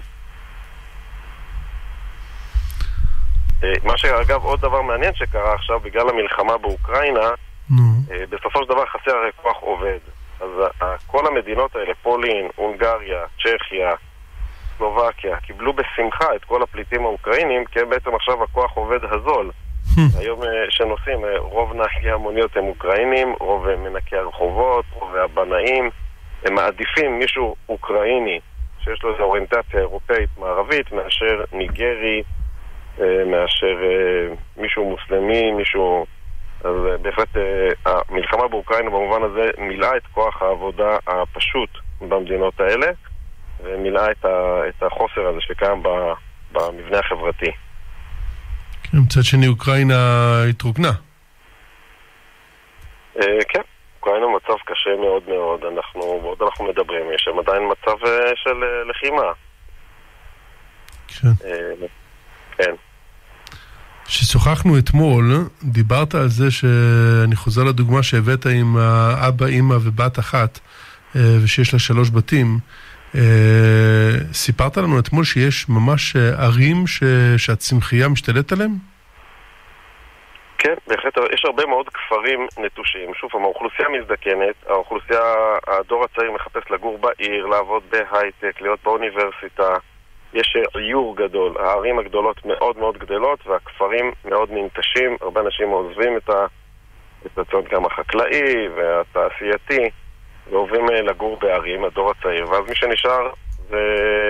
מה שאגב עוד דבר מעניין שקרה עכשיו בגלל המלחמה באוקראינה, בסופו של דבר חסר הרי כוח עובד. אז כל המדינות האלה, פולין, הונגריה, צ'כיה, סלובקיה, קיבלו בשמחה את כל הפליטים האוקראינים, כי הם בעצם עכשיו הכוח עובד הזול. היום שנוסעים, רוב נהגי המוניות הם אוקראינים, רוב מנקי הרחובות, רוב הבנאים, הם מעדיפים מישהו אוקראיני שיש לו איזו אוריינטציה אירופאית מערבית, מאשר ניגרי, מאשר מישהו מוסלמי, מישהו... אז בהחלט המלחמה באוקראינה במובן הזה מילאה את כוח העבודה הפשוט במדינות האלה, ומילאה את, ה, את החוסר הזה שקיים במבנה החברתי. כן, מצד שני אוקראינה התרוקנה. כן, אוקראינה מצב קשה מאוד מאוד, אנחנו, עוד אנחנו מדברים, יש שם עדיין מצב של לחימה. כן. כן. כששוחחנו אתמול, דיברת על זה שאני חוזר לדוגמה שהבאת עם אבא, אמא ובת אחת, ושיש לה שלוש בתים. סיפרת לנו אתמול שיש ממש ערים ש... שהצמחייה משתלט עליהם? כן, בהחלט, יש הרבה מאוד כפרים נטושים. שוב, האוכלוסייה מזדקנת, האוכלוסייה, הדור הצעיר מחפש לגור בעיר, לעבוד בהייטק, להיות באוניברסיטה. יש עיור גדול, הערים הגדולות מאוד מאוד גדלות, והכפרים מאוד ננטשים, הרבה אנשים עוזבים את, ה... את הצד גם החקלאי והתעשייתי, ועוברים לגור בערים, הדור הצעיר, ואז מי שנשאר זה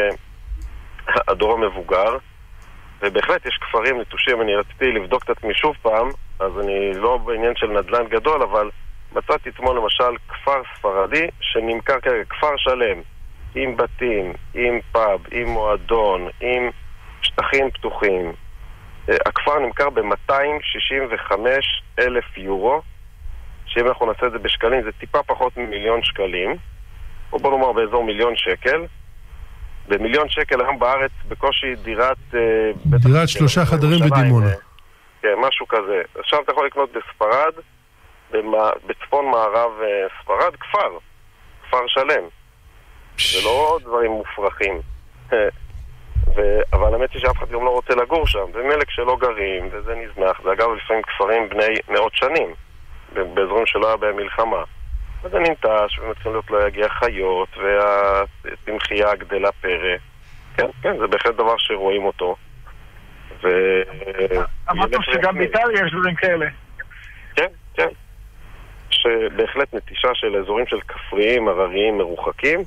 הדור המבוגר, ובהחלט יש כפרים נטושים. אני רציתי לבדוק את עצמי שוב פעם, אז אני לא בעניין של נדל"ן גדול, אבל מצאתי אתמול למשל כפר ספרדי שנמכר כרגע, כפר שלם, עם בתים, עם פאב, עם מועדון, עם שטחים פתוחים. הכפר נמכר ב-מאתיים שישים וחמישה אלף יורו, שאם אנחנו נעשה את זה בשקלים זה טיפה פחות ממיליון שקלים, או בוא נאמר באזור מיליון שקל. במיליון שקל היום בארץ בקושי דירת... דירת שלושה חדרים בדימונה. כן, משהו כזה. עכשיו אתה יכול לקנות בספרד, בצפון מערב ספרד, כפר. כפר שלם. זה לא דברים מופרכים. ו... אבל האמת היא שאף אחד גם לא רוצה לגור שם. ומלך שלא גרים, וזה נזנח. זה אגב לפעמים כפרים בני מאות שנים, באזורים שלא היה בהם מלחמה. אז זה ננטש, ומתחילים להיות לא יגיע חיות, והצמחייה גדלה פרא. כן, כן, זה בהחלט דבר שרואים אותו. ו... אמרתם שגם באיטליה יש דברים כאלה. כן, כן. שבהחלט נטישה של אזורים של כפריים, הרריים, מרוחקים,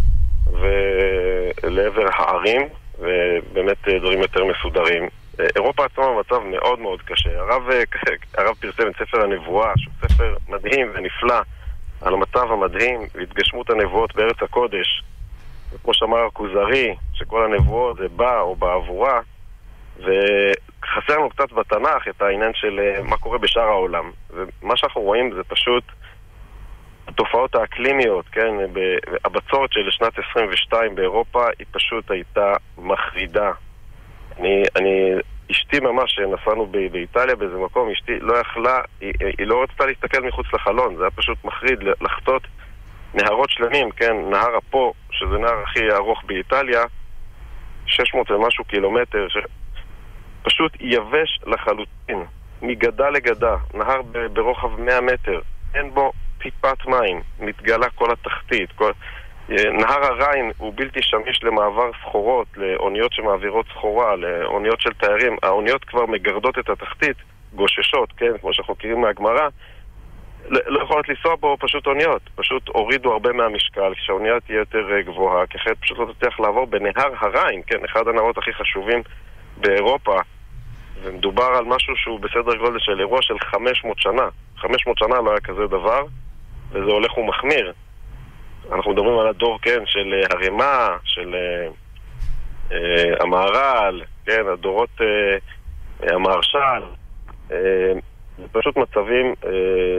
ולעבר הערים, ובאמת דברים יותר מסודרים. אירופה עצמה במצב מאוד מאוד קשה. הרב, הרב פרסם את ספר הנבואה, שהוא ספר מדהים ונפלא, על המצב המדהים והתגשמות הנבואות בארץ הקודש. כמו שאמר הכוזרי, שכל הנבואות זה בא או בעבורה, וחסר לנו קצת בתנ"ך את העניין של מה קורה בשאר העולם. ומה שאנחנו רואים זה פשוט התופעות האקלימיות, כן? הבצורת של שנת עשרים ושתיים באירופה היא פשוט הייתה מחרידה. אני, אני, אשתי ממש, נסענו ב- באיטליה באיזה מקום, אשתי לא יכלה, היא, היא לא רצתה להסתכל מחוץ לחלון, זה היה פשוט מחריד לחצות נהרות שלמים, כן? נהר הפו, שזה נהר הכי ארוך באיטליה, שש מאות ומשהו קילומטר, שפשוט יבש לחלוטין, מגדה לגדה, נהר ב- ברוחב מאה מטר, אין בו טיפת מים, מתגלה כל התחתית, כל... נהר הריין הוא בלתי שמיש למעבר סחורות, לאוניות שמעבירות סחורה, לאוניות של תיירים. האוניות כבר מגרדות את התחתית, גוששות, כן, כמו שאנחנו מכירים מהגמרא. לא יכולות לנסוע בו פשוט אוניות, פשוט הורידו הרבה מהמשקל, כשהאונייה תהיה יותר גבוהה, כחד פשוט לא תצליח לעבור בנהר הריין, כן, אחד הנהרות הכי חשובים באירופה, ומדובר על משהו שהוא בסדר גודל של אירוע של חמש מאות שנה. חמש מאות שנה לא היה כזה דבר, וזה הולך ומחמיר. אנחנו מדברים על הדור, כן, של הרימה, של uh, uh, המהר"ל, כן, הדורות uh, המהרש"ל. Uh, זה פשוט מצבים, uh,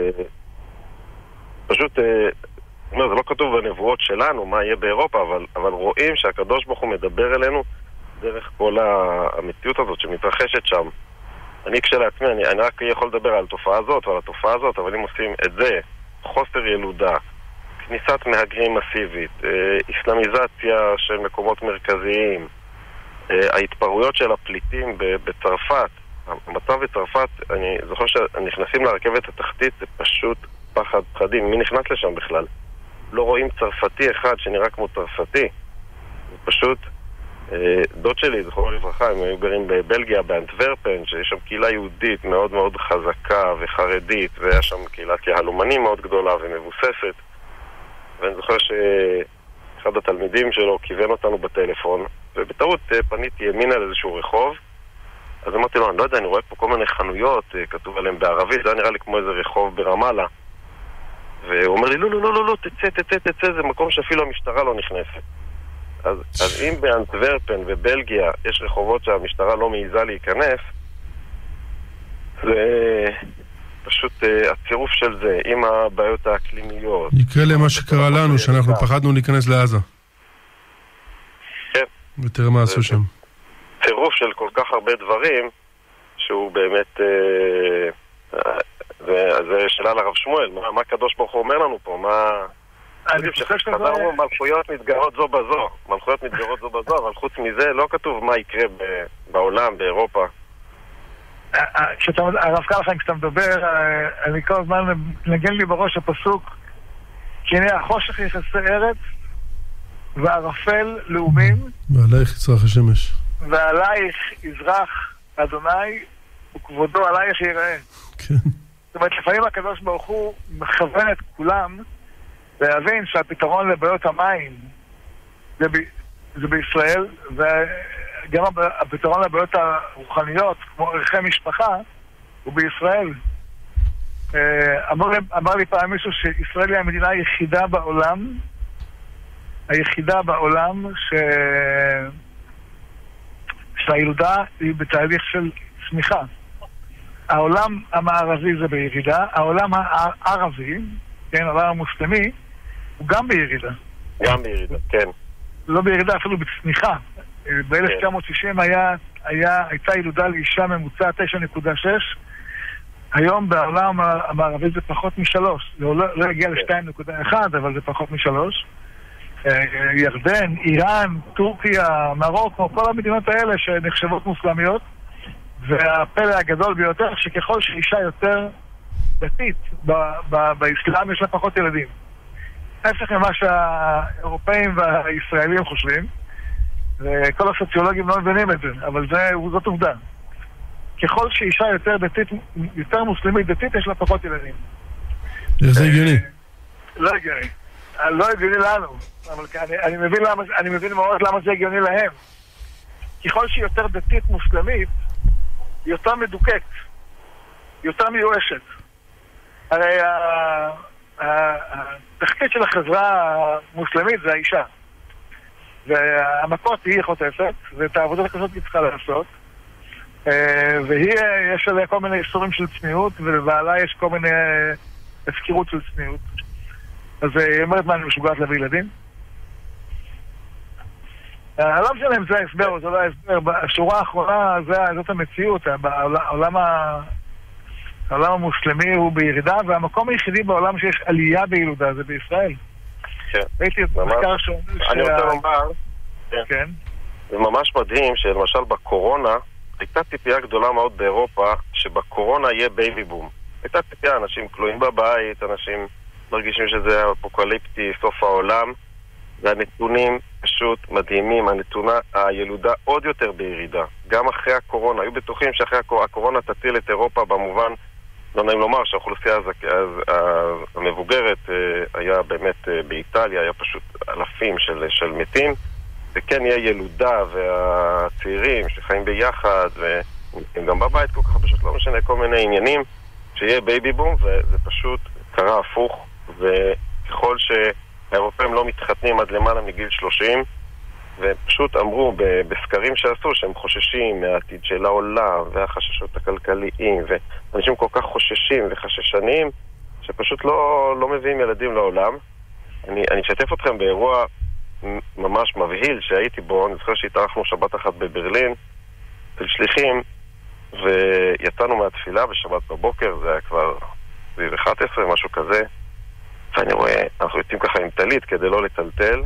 פשוט, uh, אומר, זה לא כתוב בנבואות שלנו מה יהיה באירופה, אבל, אבל רואים שהקדוש ברוך הוא מדבר אלינו דרך כל המציאות הזאת שמתרחשת שם. אני כשלעצמי, אני, אני רק יכול לדבר על התופעה הזאת ועל התופעה הזאת, אבל אם עושים את זה, חוסר ילודה, כניסת מהגרים מסיבית, איסלאמיזציה של מקומות מרכזיים, ההתפרעויות של הפליטים בצרפת, המצב בצרפת, אני זוכר שנכנסים לרכבת התחתית, זה פשוט פחד פחדים. מי נכנס לשם בכלל? לא רואים צרפתי אחד שנראה כמו צרפתי. זה פשוט, דוד שלי, זכרונו לברכה, הם היו גרים בבלגיה, באנטוורפן, שיש שם קהילה יהודית מאוד מאוד חזקה וחרדית, והיה שם קהילת יהלומנים מאוד גדולה ומבוססת. ואני זוכר שאחד התלמידים שלו כיוון אותנו בטלפון, ובטעות פניתי ימינה לאיזשהו רחוב, אז אמרתי לו, אני לא יודע, אני רואה פה כל מיני חנויות, כתוב עליהם בערבית, זה היה נראה לי כמו איזה רחוב ברמאללה. והוא אומר לי, לא, לא, לא, לא, לא, תצא, תצא, תצא, זה מקום שאפילו המשטרה לא נכנסת. אז, אז אם באנטוורפן ובלגיה יש רחובות שהמשטרה לא מעיזה להיכנס, זה פשוט uh, הצירוף של זה, עם הבעיות האקלימיות. יקרה למה שקרה לנו, שאנחנו פחדנו להיכנס לעזה. כן. ותראה מה עשו שם. צירוף של כל כך הרבה דברים, שהוא באמת, uh, uh, זה, זה שאלה לרב שמואל, מה, מה הקדוש ברוך הוא אומר לנו פה, מה... אני חושב שחזרנו, מלכויות מתגרות זו בזו, מלכויות מתגרות זו בזו, אבל חוץ מזה לא כתוב מה יקרה בעולם, באירופה. הרב קלחיים, כשאתה מדבר, אני כל הזמן נגן לי בראש הפסוק, כי הנה החושך יכסה ארץ, והערפל לאומים, ועלייך יזרח השמש. ועלייך יזרח אדוני, וכבודו עלייך ייראה. כן. זאת אומרת, לפעמים הקדוש ברוך הוא מכוון את כולם, להבין שהפתרון לבעיות המים זה, ב, זה בישראל, וגם הפתרון לבעיות הרוחניות, כמו ערכי משפחה, הוא בישראל. אמר, אמר לי פעם מישהו שישראל היא המדינה היחידה בעולם, היחידה בעולם ש... שהילודה היא בתהליך של צמיחה. העולם המערבי זה בירידה, העולם הערבי, כן, העולם המוסלמי, הוא גם בירידה. גם בירידה, כן. לא בירידה, אפילו בצניחה. ב-אלף תשע מאות שישים היה, היה, הייתה ילודה לאישה ממוצע תשע נקודה שש. היום בעולם המערבי זה פחות משלוש. זה לא, לא הגיע ל-שתיים נקודה אחת, אבל זה פחות משלוש. ירדן, איראן, טורקיה, מרוקו, כל המדינות האלה שנחשבות מוסלמיות. והפלא הגדול ביותר, שככל שאישה יותר דתית באסלאם יש לה פחות ילדים. ההפך ממה שהאירופאים והישראלים חושבים, וכל הסוציולוגים לא מבינים את זה, אבל זה, זאת עובדה. ככל שאישה יותר דתית, יותר מוסלמית דתית, יש לה פחות ילדים. זה הגיוני. לא הגיוני. לא הגיוני לנו, אבל אני, אני מבין למה, אני מבין מאוד למה זה הגיוני להם. ככל שהיא יותר דתית מוסלמית, היא יותר מדוקקת, יותר מיואשת. הרי התחתית של החברה המוסלמית זה האישה. והמכות היא חוטפת, ואת העבודות הכזאת היא צריכה לעשות. והיא, יש עליה כל מיני איסורים של צניעות, ולבעלה יש כל מיני הפקירות של צניעות. אז היא אומרת מה, אני משוגעת להביא ילדים? לא משנה אם זה ההסבר או זה לא ההסבר, בשורה האחרונה זאת המציאות, העולם המוסלמי הוא בירידה, והמקום היחידי בעולם שיש עלייה בילודה זה בישראל. ראיתי את מחקר שאומר ש... אני רוצה לומר, כן. זה ממש מדהים שלמשל בקורונה הייתה ציפייה גדולה מאוד באירופה שבקורונה יהיה בייבי בום. הייתה ציפייה, אנשים כלואים בבית, אנשים מרגישים שזה אפוקליפטי, סוף העולם, והנתונים פשוט מדהימים. הנתונה, הילודה עוד יותר בירידה, גם אחרי הקורונה. היו בטוחים שאחרי הקורונה תטיל את אירופה במובן, לא נעים לומר שהאוכלוסייה המבוגרת היה באמת באיטליה, היה פשוט אלפים של, של מתים, וכן יהיה ילודה, והצעירים שחיים ביחד והם גם בבית כל כך, פשוט לא משנה, כל מיני עניינים שיהיה בייבי בום, וזה פשוט קרה הפוך. וככל שהאירופאים לא מתחתנים עד למעלה מגיל שלושים, ופשוט אמרו בסקרים שעשו שהם חוששים מהעתיד של העולם והחששות הכלכליים, ואנשים כל כך חוששים וחששניים שפשוט לא, לא מביאים ילדים לעולם. אני, אני אשתף אתכם באירוע ממש מבהיל שהייתי בו. אני זוכר שהתארחנו שבת אחת בברלין של שליחים, ויצאנו מהתפילה בשבת בבוקר, זה היה כבר סביב אחת עשרה, משהו כזה, ואני רואה, אנחנו יוצאים ככה עם טלית כדי לא לטלטל,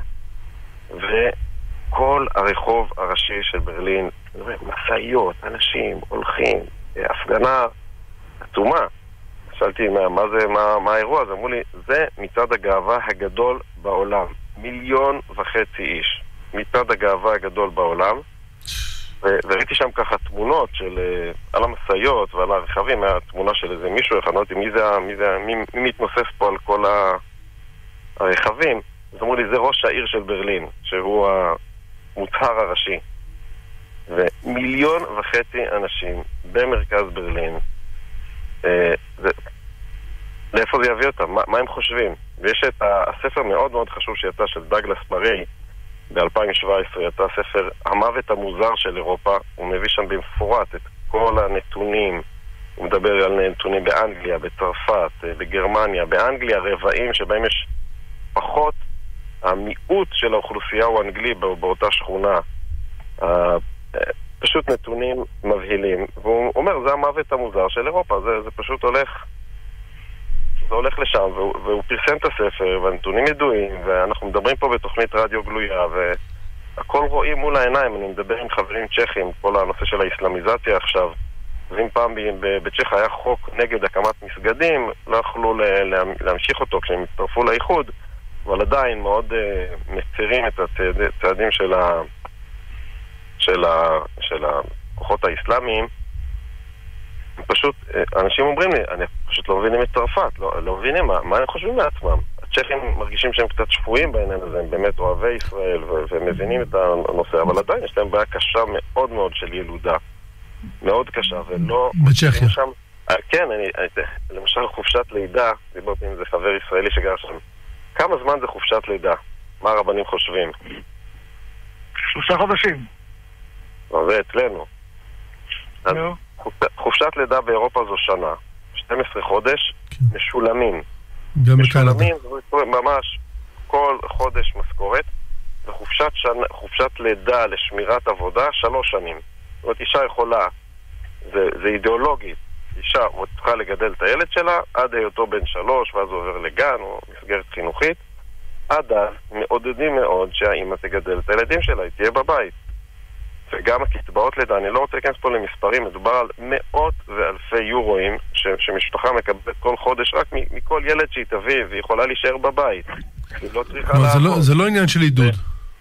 וכל הרחוב הראשי של ברלין, אני רואה, מסעיות, אנשים, הולכים, הפגנה עצומה. שאלתי מה, מה זה, מה, מה האירוע? אז אמרו לי, זה מצד הגאווה הגדול בעולם. מיליון וחצי איש. מצד הגאווה הגדול בעולם. וראיתי שם ככה תמונות של, על המסעיות ועל הרכבים, היה תמונה של איזה מישהו, אחד, לא יודעת מי זה, מי זה, מי, מי מתנוסס פה על כל הרכבים. אז אמרו לי, זה ראש העיר של ברלין, שהוא המוצהר הראשי. ומיליון וחצי אנשים במרכז ברלין, אה, זה, לאיפה זה יביא אותם? מה, מה הם חושבים? ויש את הספר מאוד מאוד חשוב שיצא של דאגלס מריי, ב-אלפיים שבע עשרה יצא ספר המוות המוזר של אירופה. הוא מביא שם במפורט את כל הנתונים. הוא מדבר על נתונים באנגליה, בצרפת, בגרמניה. באנגליה רבעים שבהם יש פחות, המיעוט של האוכלוסייה הוא אנגלי באותה שכונה. פשוט נתונים מבהילים. והוא אומר, זה המוות המוזר של אירופה. זה, זה פשוט הולך... זה הולך לשם, והוא, והוא פרסם את הספר, והנתונים ידועים, ואנחנו מדברים פה בתוכנית רדיו גלויה, והכל רואים מול העיניים. אני מדבר עם חברים צ'כים, כל הנושא של האסלאמיזציה עכשיו. ואם פעם בצ'ך היה חוק נגד הקמת מסגדים, לא יכלו להמשיך אותו כשהם הצטרפו לאיחוד, אבל עדיין מאוד uh, מצירים את הצעדים של, ה, של, ה, של הכוחות האסלאמיים. פשוט, אנשים אומרים לי, אני פשוט לא מבינים את צרפת, לא, לא מבינים מה, מה הם חושבים לעצמם. הצ'כים מרגישים שהם קצת שפויים בעניין הזה, הם באמת אוהבי ישראל ו- והם מבינים את הנושא, אבל עדיין יש להם בעיה קשה מאוד מאוד של ילודה. מאוד קשה, ולא... בצ'כיה. שם, כן, אני, אני, למשל חופשת לידה, דיברתי עם זה חבר ישראלי שגר שם. כמה זמן זה חופשת לידה? מה הרבנים חושבים? שלושה חודשים. זה אצלנו. אז חופשת לידה באירופה זו שנה. שנים עשר חודש משולמים. משולמים, ממש כל חודש משכורת, וחופשת שנה, חופשת לידה לשמירת עבודה, שלוש שנים. זאת אומרת, אישה יכולה, זה, זה אידיאולוגית, אישה צריכה לגדל את הילד שלה עד היותו בן שלוש, ואז הוא עובר לגן או מסגרת חינוכית. עד אז מעודדים מאוד שהאימא תגדל את הילדים שלה, היא תהיה בבית. וגם הקצבאות לידה, אני לא רוצה להיכנס פה למספרים, מדובר על מאות ואלפי יורואים ש, שמשפחה מקבלת כל חודש רק מכל ילד שהיא תביא, והיא יכולה להישאר בבית. היא לא צריכה לעבוד. זה לא, זה לא עניין של עידוד.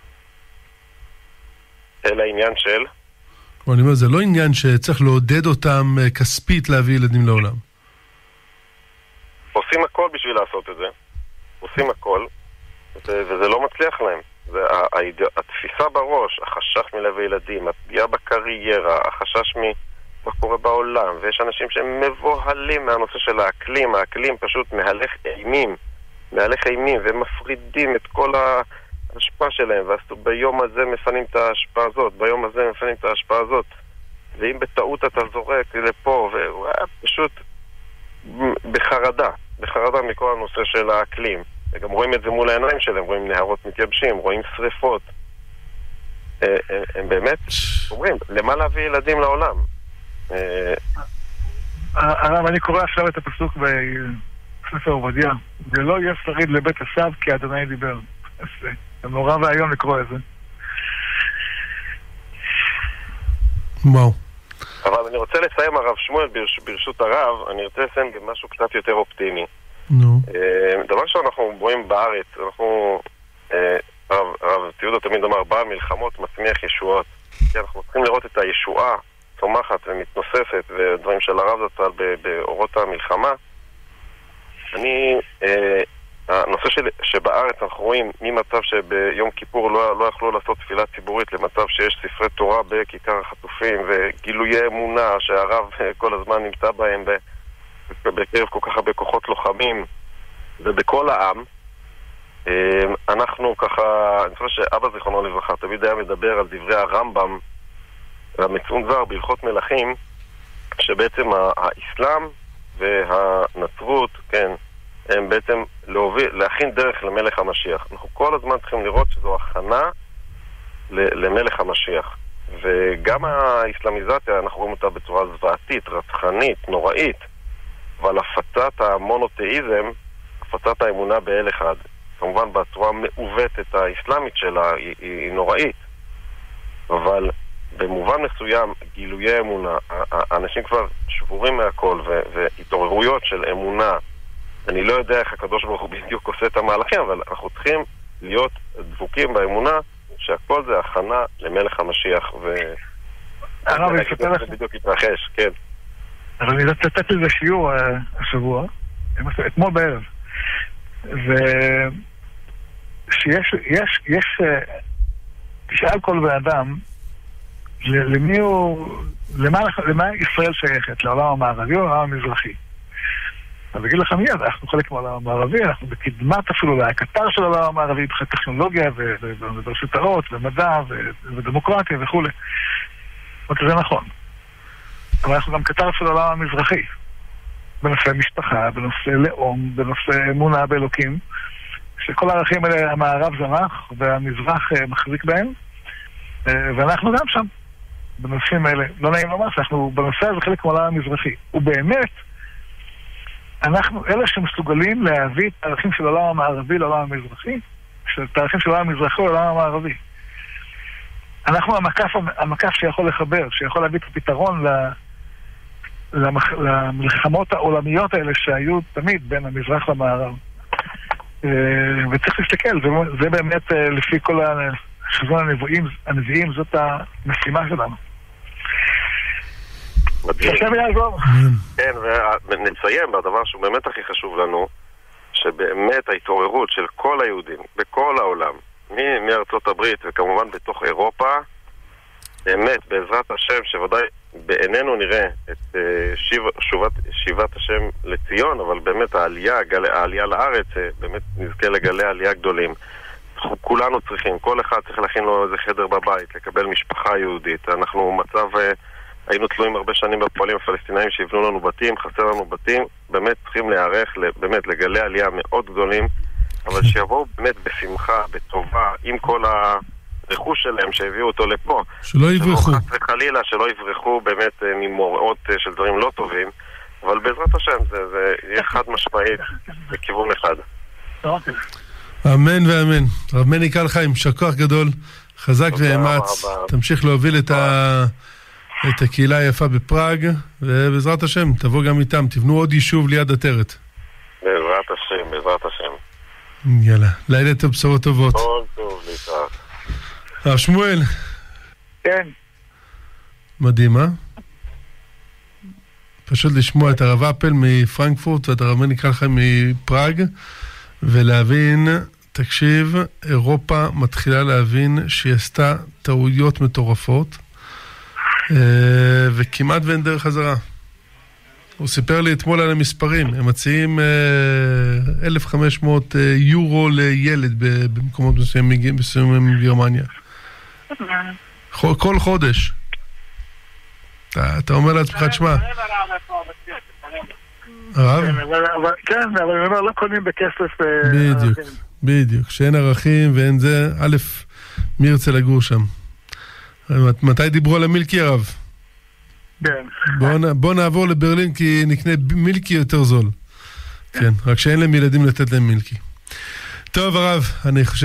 אלא עניין של? אני אומר, זה לא עניין שצריך לעודד אותם כספית להביא ילדים לעולם. עושים הכל בשביל לעשות את זה. עושים הכל, וזה לא מצליח להם. זה התפיסה בראש, החשש מלהביא ילדים, הפגיעה בקריירה, החשש ממה קורה בעולם, ויש אנשים שהם מבוהלים מהנושא של האקלים. האקלים פשוט מהלך אימים, מהלך אימים, והם מפרידים את כל ההשפעה שלהם, וביום הזה מפנים את ההשפעה הזאת, ביום הזה מפנים את ההשפעה הזאת. ואם בטעות אתה זורק לפה, והוא היה פשוט בחרדה, בחרדה מכל הנושא של האקלים. וגם רואים את זה מול העיניים שלהם, רואים נהרות מתייבשים, רואים שריפות. הם באמת אומרים, למה להביא ילדים לעולם? הרב, אני קורא עכשיו את הפסוק בספר עובדיה, ולא יהיה שריד לבית עשיו כי אדוני דיבר. זה נורא והיום לקרוא את זה. וואו. אבל אני רוצה לסיים, הרב שמואל, ברש, ברשות הרב, אני רוצה לסיים במשהו קצת יותר אופטימי. נו. דבר שאנחנו רואים בארץ, אנחנו, הרב, הרב תיעודו תמיד אמר, בא מלחמות מצמיח ישועות. כי אנחנו צריכים לראות את הישועה צומחת ומתנוססת, ודברים של הרב זצ"ל באורות המלחמה. אני, הנושא של, שבארץ אנחנו רואים ממצב שביום כיפור לא, לא יכלו לעשות תפילה ציבורית למצב שיש ספרי תורה בכיכר החטופים וגילויי אמונה שהרב כל הזמן נמצא בהם בקרב כל כך הרבה כוחות לוחמים ובכל העם. אנחנו ככה, אני חושב שאבא זיכרונו לברכה תמיד היה מדבר על דברי הרמב"ם והמצונזר בהלכות מלכים, שבעצם האסלאם והנצרות, כן, הם בעצם להוביל, להכין דרך למלך המשיח. אנחנו כל הזמן צריכים לראות שזו הכנה למלך המשיח. וגם האסלאמיזציה, אנחנו רואים אותה בצורה זוועתית, רצחנית, נוראית, אבל הפצת המונותאיזם, הפצת האמונה באל אחד, כמובן בצורה מעוותת האסלאמית שלה, היא, היא נוראית. אבל במובן מסוים, גילויי אמונה, האנשים כבר שבורים מהכל, והתעוררויות של אמונה, אני לא יודע איך הקדוש ברוך הוא בדיוק עושה את המהלכים, אבל אנחנו צריכים להיות דבוקים באמונה שהכל זה הכנה למלך המשיח, ו... הרב, אני אספר לך... זה בדיוק התרחש, כן. אבל אני נתת לזה שיעור השבוע, אתמול בערב, ושיש, יש, יש, תשאל כל בן אדם, למי הוא, למה, למה ישראל שייכת? לעולם המערבי או לעולם המזרחי? אז אגיד לך מיד, אנחנו חלק מהעולם המערבי, אנחנו בקדמת אפילו להקטר של העולם המערבי, מבחינת טכנולוגיה ואוניברסיטאות ומדע ודמוקרטיה וכו'. זה נכון. אבל אנחנו גם קטר של העולם המזרחי. בנושא משפחה, בנושא לאום, בנושא אמונה באלוקים, שכל הערכים האלה המערב זנח והמזרח מחזיק בהם, ואנחנו גם שם, בנושאים האלה. לא נעים לומר, אנחנו בנושא הזה חלק מהעולם המזרחי. ובאמת, אנחנו אלה שמסוגלים להביא את הערכים של העולם המערבי לעולם המזרחי, את הערכים של העולם המזרחי לעולם המערבי. אנחנו המקף, המקף שיכול לחבר, שיכול להביא את הפתרון למח, למלחמות העולמיות האלה שהיו תמיד בין המזרח למערב. וצריך להסתכל, זה באמת לפי כל חזון הנביאים, הנביאים זאת המשימה שלנו. עכשיו יעזור. כן, ונציין בדבר שהוא באמת הכי חשוב לנו, שבאמת ההתעוררות של כל היהודים בכל העולם, מארצות הברית וכמובן בתוך אירופה, באמת בעזרת השם, שוודאי בעינינו נראה את שיב, שובת, שיבת השם לציון, אבל באמת העלייה, גלי, העלייה לארץ, באמת נזכה לגלי עלייה גדולים. כולנו צריכים, כל אחד צריך להכין לו איזה חדר בבית, לקבל משפחה יהודית. אנחנו מצב, היינו תלויים הרבה שנים בפועלים הפלסטינאים שיבנו לנו בתים, חסר לנו בתים, באמת צריכים להיערך באמת לגלי עלייה מאוד גדולים, אבל שיבואו באמת בשמחה, בטובה, עם כל הרכוש שלהם שהביאו אותו לפה. שלא יברחו. שלא חס וחלילה, שלא יברחו באמת ממוראות של דברים לא טובים, אבל בעזרת השם זה, זה יהיה חד משמעית בכיוון אחד. אמן ואמן. רב מני קל חיים, שכוח גדול, חזק ואמץ, תמשיך להוביל את, ה... את הקהילה היפה בפראג, ובעזרת השם תבוא גם איתם, תבנו עוד יישוב ליד עטרת. בעזרת השם, בעזרת השם. יאללה, לילה טוב, בשורות טובות. כל טוב, להתראות. הרב שמואל. כן. מדהים, אה? פשוט לשמוע את הרב אפל מפרנקפורט ואת הרב מני קל חיים מפראג, ולהבין, תקשיב, אירופה מתחילה להבין שהיא עשתה טעויות מטורפות, וכמעט ואין דרך חזרה. הוא סיפר לי אתמול על המספרים, הם מציעים אלף וחמש מאות יורו לילד במקומות מסוימים מסוימים בגרמניה. כל חודש. אתה אומר לעצמך, תשמע. הרב? כן, אבל אני אומר, לא קונים בכסף. בדיוק, בדיוק. שאין ערכים ואין זה, א', מי ירצה לגור שם? מתי דיברו על המילקי, הרב? כן. בוא נעבור לברלין כי נקנה מילקי יותר זול. כן, רק שאין להם ילדים לתת להם מילקי. טוב, הרב, אני חושב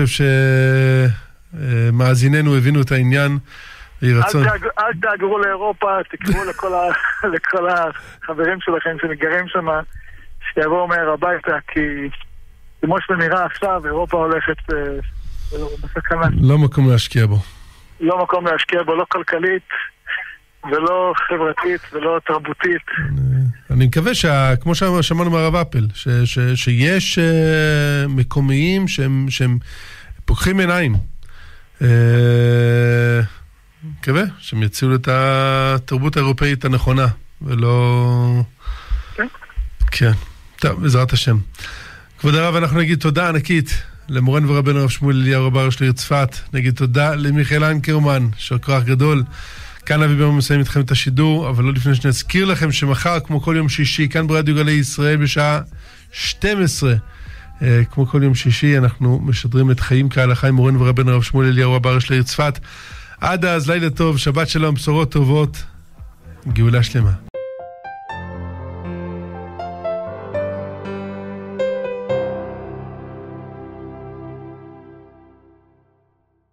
שמאזיננו הבינו את העניין. אל תאגרו לאירופה, תקראו לכל החברים שלכם שנגרים שם, שיבואו מהר הביתה, כי כמו שנראה עכשיו, אירופה הולכת בסכנה. לא מקום להשקיע בו. לא מקום להשקיע בו, לא כלכלית, ולא חברתית, ולא תרבותית. אני מקווה שכמו ששמענו מהרב אפל, שיש מקומיים שהם פוקחים עיניים. מקווה שהם יציעו את התרבות האירופאית הנכונה, ולא... כן. כן. טוב, בעזרת השם. כבוד הרב, אנחנו נגיד תודה ענקית למורנו ורבנו הרב שמואל אליהו רב הראשי לעיר צפת. נגיד תודה למיכאל איינקרמן, יישר כוח גדול. כאן אבי ברמן מסיים איתכם את השידור, אבל לא לפני שנזכיר לכם שמחר, כמו כל יום שישי, כאן ברדיו גלי ישראל בשעה שתים עשרה, כמו כל יום שישי, אנחנו משדרים את חיים כהלכה עם מורנו ורבנו הרב שמואל אליהו רב הראשי לעיר צפת. עד אז, לילה טוב, שבת שלום, בשורות טובות, גאולה שלמה.